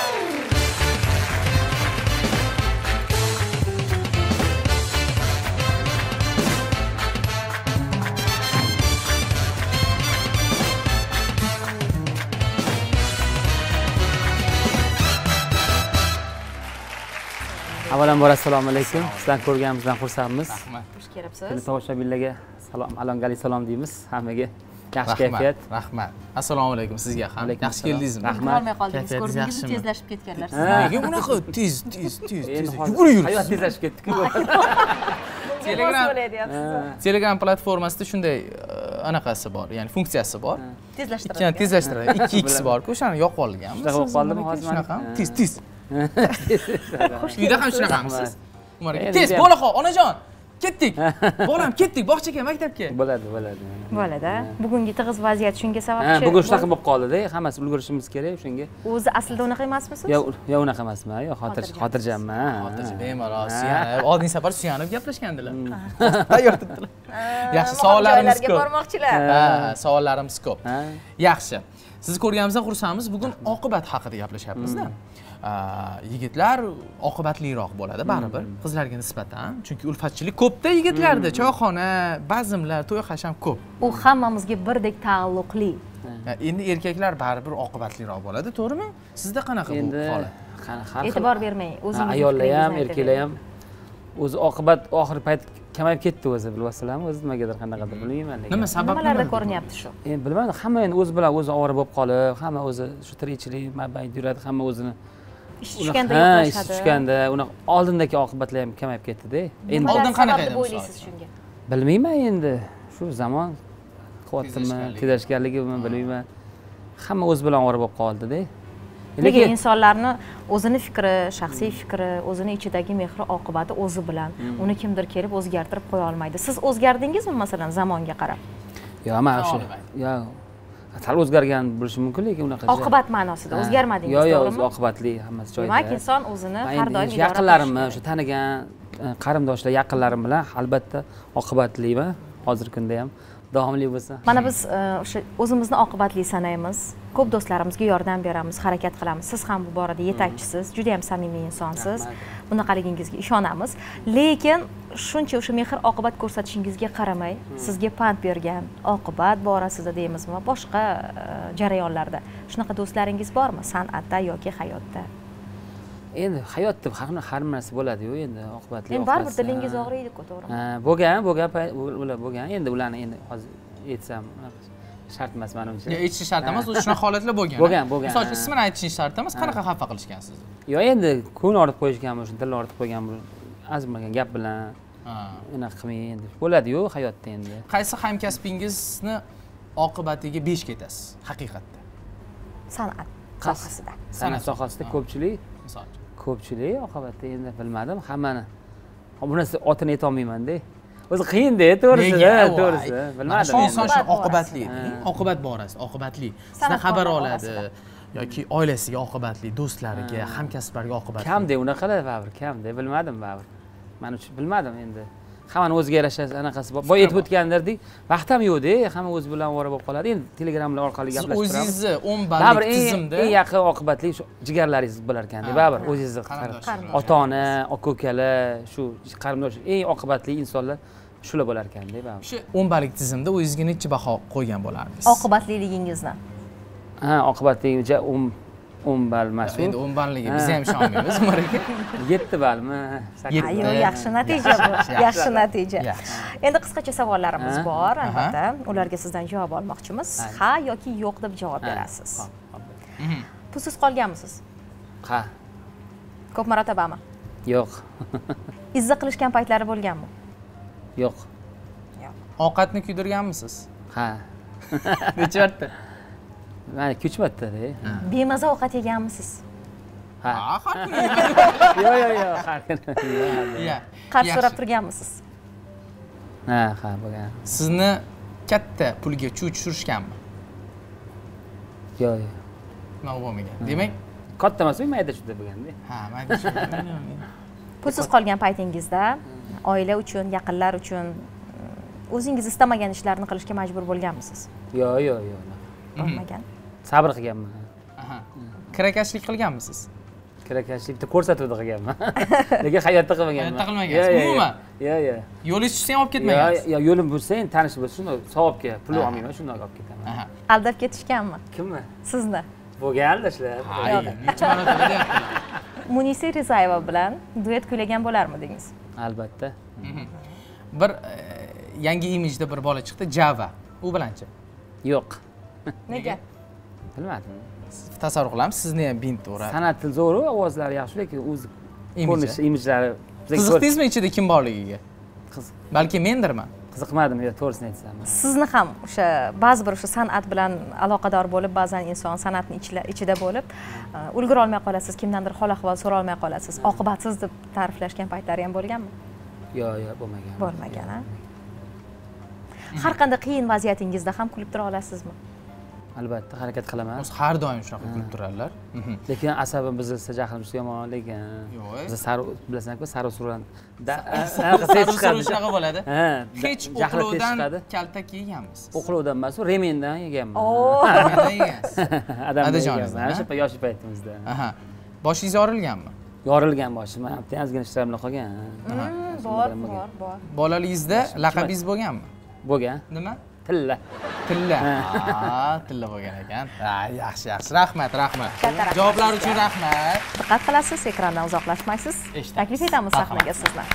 Avvalambor assalomu alaykum. Sizlarni ko'rganimizdan xursandmiz. Rahmat. Xush kelibsiz. Tomoshabillaga salom, alongali salom deymiz hammaga. Yaxshi kayfiyat. Rahmat. Assalomu alaykum sizga ham. Yaxshi keldingizmi? Rahmat. Ko'rmay qoldingiz, ko'rdingizmi? Tezlashib ketganlar siz. Nega bunaqa tez, tez, tez, tez yugurib yuribsiz? Hayot tezlashib ketdi-ku. Telegram Telegram platformasida shunday anaqasi bor, ya'ni funksiyasi bor. Tezlashtiradi. Tezlashtiradi. ikki x bor. O'shani yoqib olganmiz. Shunaqa bo'lib qoldimi hozir? Shunaqa. Tez, tez. Uyda ham shunaqamisiz? Umar aka, tez bolaxo, onajon. Ketdik. Bolam, ketdik bog'chaga, maktabga. Bo'ladi, bo'ladi. Bo'ladi. Bugungi tig'iz vaziyat shunga sababchi. Ha, bugun shunaqa bo'lib qoldi-da, hammasi ulgurishimiz kerak shunga. O'zi aslida unaqa emasmisiz? Yo'q, yo'q unaqa emasman, yo'q, xotir xotirjamman. Xotirjam, bemalol suyanib, oldingi safar suyanib gaplashgandilar. Tayyor turibdilar. Yaxshi, savollarimiz ko'p. Bormoqchilar. Ha, savollarimiz ko'p. Yaxshi. Sizni ko'rganimizdan xursandmiz. Bugun oqibat haqida gaplashyapmiz-da. Yigitlar oqibatliroq bo'ladi baribir qizlarga nisbatan, chunki ulfatchilik ko'pda yigitlarda, choyxona, bazmlar, to'y hasham ko'p. U hammamizga birdek taalluqli. Endi erkaklar baribir oqibatliroq bo'ladi, to'g'rimi? Sizda qanaqa bu holat? Endi e'tibor bermang, o'zingiz. Ayollar ham, erkaklar ham o'zi oqibat oxir payt kamayib ketdi o'zi, bilasizlarmi? O'zi nimagadir qanaqadir bilmayman lekin. Nima sabab? Nimalarda ko'rinyapti shu? Endi bilmadim, hamma endi o'zi bilan o'zi ovora bo'lib qolib, hamma o'zi shu tirikchilik, mabayt yuradi, hamma o'zini ish tushganda yo'qlashadi. Ish tushganda, unaqa oldindagi oqibatlar ham kamayib ketdi-da. Endi oldin qanaqa edi o'ylaysiz shunga? Bilmayman endi. Shu zamon qilyaptimi, tezlashganligimi bilmayman. Hamma o'zi bilan ovora bo'lib qoldi-da. Lekin insonlarni o'zini fikri, shaxsiy fikri, o'zini ichidagi mehri oqibati o'zi bilan. Uni kimdir kelib o'zgartirib qo'ya olmaydi. Siz o'zgardingizmi masalan zamonga qarab? Yo'q, men o'sha. Yo'q. Sal o'zgargan bo'lishi mumkin, lekin unaqa. Oqibat ma'nosida o'zgarmadingiz, to'g'rimi? to'g'rimi? Yo'q, yo'q, oqibatli hammasi joyida. Demak, inson o'zini har doim yaqinlarimni, o'sha tanigan qarindoshlar, yaqinlarim bilan albatta oqibatliman. Hozirgi kunda ham davomli bo'lsa. Mana biz o'sha o'zimizni oqibatli sanaymiz. Ko'p do'stlarimizga yordam beramiz, harakat qilamiz. Siz ham bu borada yetakchisiz, juda ham samimiy insonsiz. Bunaqaligingizga ishonamiz. Lekin shuncha o'sha mehr oqibat ko'rsatishingizga qaramay, sizga pand bergan oqibat borasida deymizmi, boshqa jarayonlarda shunaqa do'stlaringiz bormi, san'atda yoki hayotda? Endi hayotda har narsa bo'ladi-ku, endi oqibatli. Endi baribir dilingiz og'riydi-ku, to'g'rimi? Ha, bo'lgan, bo'lgan, ular bo'lgan. Endi ularni endi hozir aytsam shart emas menimcha. Yo'q, aytish shart emas, o'sha shunaqa holatlar bo'lgan. Bo'lgan, bo'lgan. Misol uchun ismini aytishingiz shart emas, qanaqa xafa qilishgan sizni? Yo'q, endi ko'ngil ortib qo'yishgan bo'lsa, dil ortib qo'ygan bo'lsa, azmagan gap bilan unaqa qilmay endi. Bo'ladi-ku hayotda endi. Qaysi hamkasbingizni oqibatiga besh ketasiz haqiqatda? San'at sohasida. San'at sohasida ko'pchilik, misol uchun. Ko'pchilik oqibatda endi bilmadim, hammani. Bu narsa otini ayta olmayman-da. O'zi qiyin-da, to'g'risi, to'g'risi. Bilmadim. Shu inson shu oqibatli, oqibat borasida, oqibatli. Sizdan xabar oladi yoki oilasiga oqibatli, do'stlariga, hamkasblariga oqibatli. Kamda unaqalar baribir, kamda, bilmadim baribir. Men uchun bilmadim endi. Hammani o'ziga yarasha anaqasi bor. Boya aytib o'tgandirdik, vaqt ham yo'q-da, hamma o'zi bilan ovora bo'lib qoladi. Endi telegramlar orqali gaplashib turamiz. O'zingizni o'n ballik tizimda eng yaqin oqibatli shu jigarlaringiz bo'lar ekan-da, baribir o'zingizni ota-ona, aka-ukalar, shu qarindosh eng oqibatli insonlar shular bo'lar ekan-da, baribir. Shu o'n ballik tizimda o'zingizga necha baho qo'ygan bo'lardingiz? Oqibatliligingizni. Ha, oqibatli o'n ball emas. Endi o'n balliga biz ham ishonmaymiz, Umar aka. yetti ballmi? Ayyo, yaxshi natija bu. Yaxshi natija. Endi qisqacha savollarimiz bor, albatta. Ularga sizdan javob olmoqchimiz. Ha yoki yo'q deb javob berasiz. Pulsiz qolganmisiz? Ha. Ko'p marotabami? Yo'q. Izza qilishgan paytlari bo'lganmi? Yo'q. Ovqatni kuydirganmisiz? Ha. Necha marta? mana ko'chmatda-da. Bemaza ovqat yeganmisiz? Ha. har kuni. Yo'q, yo'q, yo'q, har kuni. Qarz so'rab turganmisiz? Ha, ha, bo'lgan. Sizni katta pulga chuv tushirishganmi? Yo'q, yo'q. Nima bo'lmagan. Demak, katta emas, mayda chuda bo'lganda. Ha, mayda chuda. Pulsiz qolgan paytingizda oila uchun, yaqinlar uchun o'zingiz istamagan ishlarni qilishga majbur bo'lganmisiz? Yo'q, yo'q, yo'q. Bo'lmagan. Sabr qilganman. Aha. Kirakashlik qilganmisiz? Kirakashlikni ko'rsatuvda qilganman. Lekin hayotda qilmaganman. Hayotda qilmagansiz. Umuman? Yo'q, yo'q. Yo'l tushsang olib ketmagansiz. Yo'q, yo'lim bo'lsa, endi tanish bo'lsa, shunday savobga pul olmayman, shunday olib ketaman. Aha. Aldab ketishganmi? Kimni? Sizni. Bo'lgan aldashlar. Munisa Rizayeva bilan duet kuylagan bo'larmidingiz? Albatta. Bir yangi imijda bir bola chiqdi, Java. U bilanchi? Yo'q. Nega? Bilmadim. Tasavvur qilamsiz, sizni ham bint uradi. San'at til zo'r, ovozlari yaxshi, lekin o'zi ko'rinishi, imijlari qiziqdingizmi ichida kim borligiga? Qiziq. Balki mendirman. Qiziqmadim, yo, to'g'risini aytsam. Sizni ham o'sha ba'zi bir o'sha san'at bilan aloqador bo'lib, ba'zan inson san'atning ichida bo'lib, ulgura olmay qolasiz, kimdandir hol ahvol so'ra olmay qolasiz. Oqibatsiz deb ta'riflashgan paytlari ham bo'lganmi? Yo'q, yo'q, bo'lmagan. Bo'lmagan, ha? Har qanday qiyin vaziyatingizda ham kulib tura olasizmi? Albatta, harakat qilaman. O'zi har doim shunaqa kulib turadilar. Lekin asabim buzilsa, jahlimiz yomon, lekin biz sari bilasan-ku, sari suran. Sari suran shunaqa bo'ladi. Hech o'qlovdan kaltak yeganmisiz? O'qlovdan emas, remendan yeganman. Oo. Adajoningizdan, o'sha yosh paytimizda. Aha. Boshingiz yorilganmi? Yorilgan boshim, mana bitta ozgina ishlar bilan qolgan. Bor, bor, bor. Bolaligingizda laqabingiz bo'lganmi? Bo'lgan. Nima? Tilla. Tilla. Ha, tilla bo'lgan ekan. Ha, yaxshi, yaxshi. Rahmat, rahmat. Javoblar uchun rahmat. Diqqat qilasiz, ekrandan uzoqlashmaysiz. Taklif etamiz sahnaga sizlar.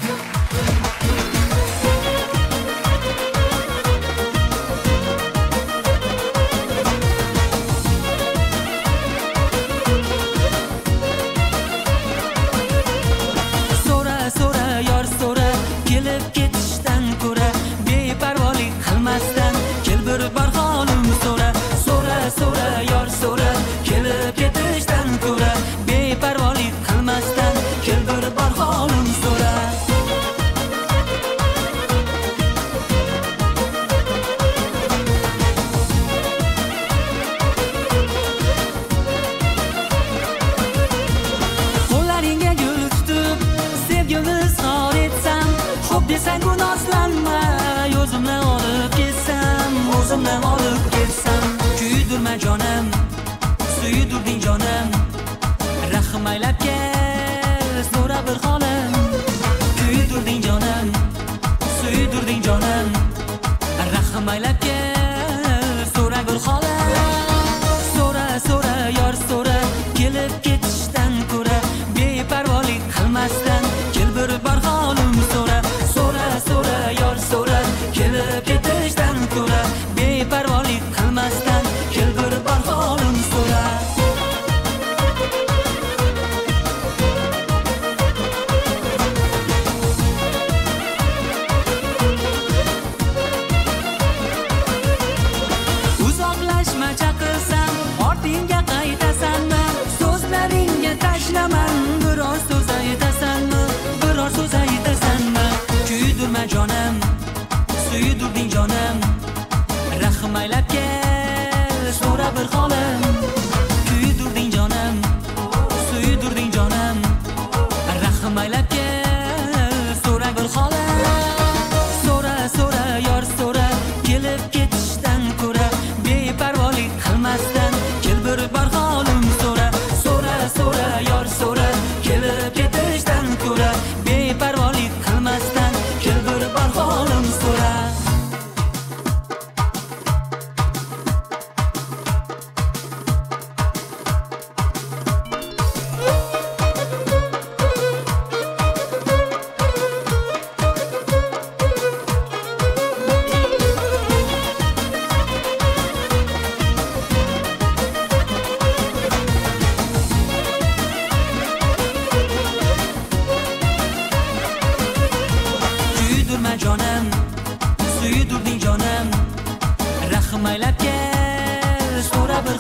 So'ra, so'ra, yor so'ra, kelib ketishdan ko'ra beparvolik qilmasdan kel bir bor holim so'ra. So'ra, so'ra, yor so'ra, kelib ketishdan ko'ra beparvolik qilmasdan kel bir bor holim so'ra. Qo'llaringga gul tutib sevgimni izhor etsam, xo'p desang gunohlanma, o'zimdan olib ketsam, o'zimdan olib ketsam. Kuydirma jonim, suydirding jonim, rahim aylab kel, so'ra bir holim. Kuydirding jonim, suydirding jonim, rahim aylab kel, so'ra bir holim. So'ra, so'ra, yor so'ra, kelib ketishdan ko'ra beparvolik qilmasdan kel bir bor holim so'ra. So'ra, so'ra, yor so'ra, kelib ketishdan ko'ra beparvolik qilmasdan kel bir bor holim so'ra. Uzoqlashma chaqirsam, ortingga qaytasanmi? So'zlaringga tashlaman, biror so'z aytasanmi? Biror so'z aytasanmi? Kuydirma jonim, suydirding jonim, rahim aylab kel, so'ra bir holim. Kuydirding jonim, suydirding jonim, rahim aylab kel, so'ra bir holim. So'ra, so'ra, yor so'ra, kelib ketishdan ko'ra beparvolik qilmasdan kel bir bor holim so'ra. So'ra, so'ra, yor so'ra, kelib ketishdan ko'ra beparvolik qilmasdan kel bir bor holim so'ra. Kuydirma jonim, suydirding jonim, rahim aylab kel, so'ra bir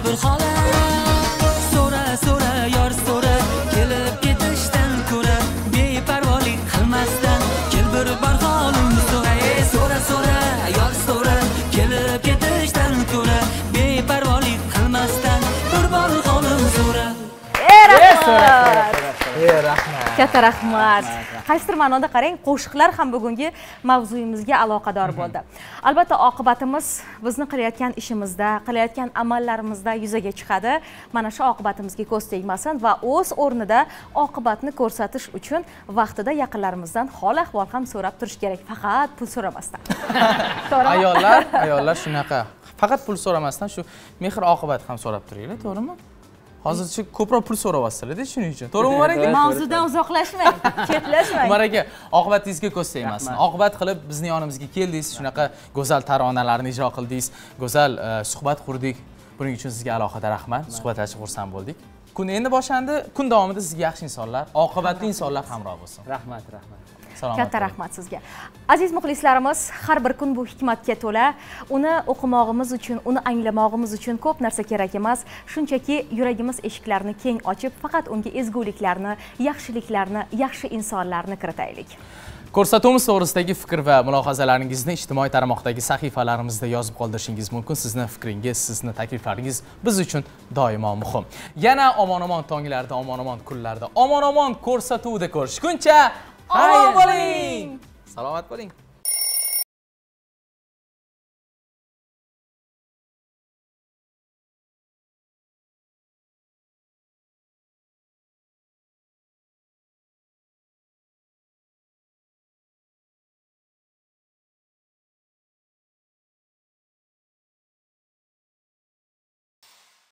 bir xola. So'ra so'ra yor so'ra kelib ketishdan ko'ra beparvolik qilmasdan kel bir bor holimni so'ra. Ey so'ra so'ra yor so'ra kelib ketishdan ko'ra beparvolik qilmasdan bir bor holimni so'ra. Ey rahmat. Ey rahmat. Katta rahmat. Qaysidir ma'noda qarang, qo'shiqlar ham bugungi mavzuyimizga aloqador bo'ldi. Albatta oqibatimiz bizni qilayotgan ishimizda, qilayotgan amallarimizda yuzaga chiqadi. Mana shu oqibatimizga ko'z tegmasin va o'z o'rnida oqibatni ko'rsatish uchun vaqtida yaqinlarimizdan hol ahvol ham so'rab turish kerak, faqat pul so'ramasdan. Ayollar, ayollar shunaqa. Faqat pul so'ramasdan shu mehr oqibat ham so'rab turinglar, to'g'rimi? Hozircha ko'proq pul so'rayapsizlar-da shuning uchun. To'g'rimi Umar aka? Mavzudan uzoqlashmang, chetlashmang. Umar aka, oqibatingizga ko'z tegmasin. Oqibat qilib bizni yonimizga keldingiz, shunaqa go'zal taronalarni ijro qildingiz, go'zal suhbat qurdik. Buning uchun sizga alohida rahmat. Suhbatlashib xursand bo'ldik. Kun endi boshlandi. Kun davomida sizga yaxshi insonlar, oqibatli insonlar hamroh bo'lsin. Rahmat, rahmat. Katta rahmat sizga. Aziz muxlislarimiz, har bir kun bu hikmatga to'la. Uni o'qimog'imiz uchun, uni anglamog'imiz uchun ko'p narsa kerak emas. Shunchaki yuragimiz eshiklarini keng ochib, faqat unga ezguliklarni, yaxshiliklarni, yaxshi insonlarni kiritaylik. Ko'rsatuvimiz to'g'risidagi fikr va mulohazalaringizni ijtimoiy tarmoqdagi sahifalarimizda yozib qoldirishingiz mumkin. Sizni fikringiz, sizni takliflaringiz biz uchun doimo muhim. Yana omon-omon tonglarda, omon-omon kunlarda, omon-omon ko'rsatuvda ko'rishguncha omon bo'ling. Salomat bo'ling.